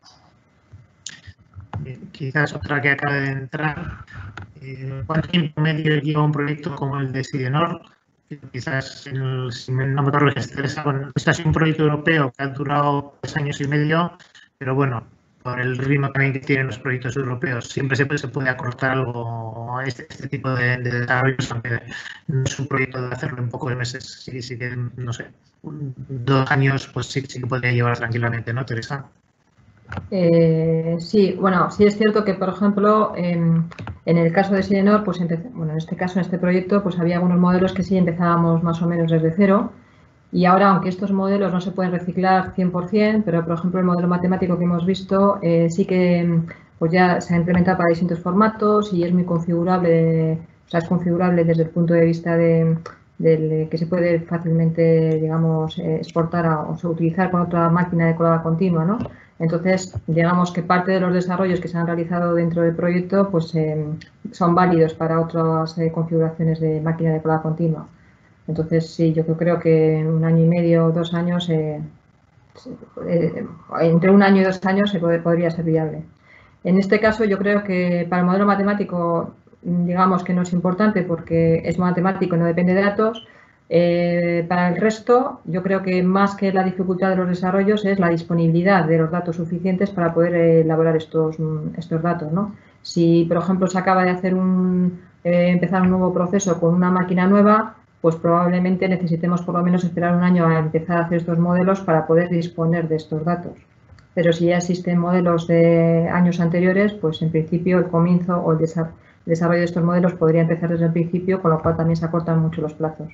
Quizás otra que acaba de entrar. Eh, ¿Cuánto tiempo medio lleva un proyecto como el de Sidenor? Quizás, el, si no me corriges, este es un proyecto europeo que ha durado tres años y medio, pero bueno, por el ritmo también que tienen los proyectos europeos, siempre se puede, se puede acortar algo este, este tipo de, de desarrollos, aunque no es un proyecto de hacerlo en pocos meses. Sí, sí que, no sé, dos años, pues sí, sí que podría llevar tranquilamente, ¿no, Teresa? Eh, sí, bueno, sí es cierto que, por ejemplo, en, en el caso de Sidenor, pues empecé, bueno, en este caso, en este proyecto, pues había algunos modelos que sí empezábamos más o menos desde cero, y ahora, aunque estos modelos no se pueden reciclar cien por cien, pero, por ejemplo, el modelo matemático que hemos visto eh, sí que pues ya se ha implementado para distintos formatos y es muy configurable, o sea, es configurable desde el punto de vista de, del que se puede fácilmente, digamos, eh, exportar a, o sea, utilizar con otra máquina de colada continua, ¿no? Entonces, digamos que parte de los desarrollos que se han realizado dentro del proyecto pues, eh, son válidos para otras eh, configuraciones de máquina de colada continua. Entonces, sí, yo creo que en un año y medio o dos años, eh, eh, entre un año y dos años se puede, podría ser viable. En este caso, yo creo que para el modelo matemático, digamos que no es importante porque es matemático y no depende de datos. Eh, para el resto, yo creo que más que la dificultad de los desarrollos es la disponibilidad de los datos suficientes para poder eh, elaborar estos, estos datos, ¿no? Si, por ejemplo, se acaba de hacer un, eh, empezar un nuevo proceso con una máquina nueva, pues probablemente necesitemos por lo menos esperar un año a empezar a hacer estos modelos para poder disponer de estos datos. Pero si ya existen modelos de años anteriores, pues en principio el comienzo o el desarrollo de estos modelos podría empezar desde el principio, con lo cual también se acortan mucho los plazos.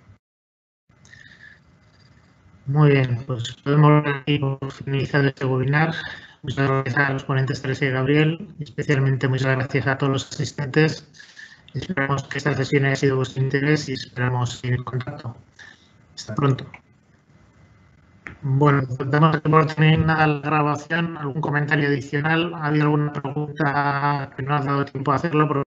Muy bien, pues podemos ver aquí por finalizar este webinar. Muchas gracias a los ponentes Teresa y Gabriel, y especialmente muchas gracias a todos los asistentes. Esperamos que esta sesión haya sido de vuestro interés y esperamos seguir en contacto. Hasta pronto. Bueno, pues damos por terminada la grabación. ¿Algún comentario adicional? ¿Ha habido alguna pregunta que no has dado tiempo a hacerlo?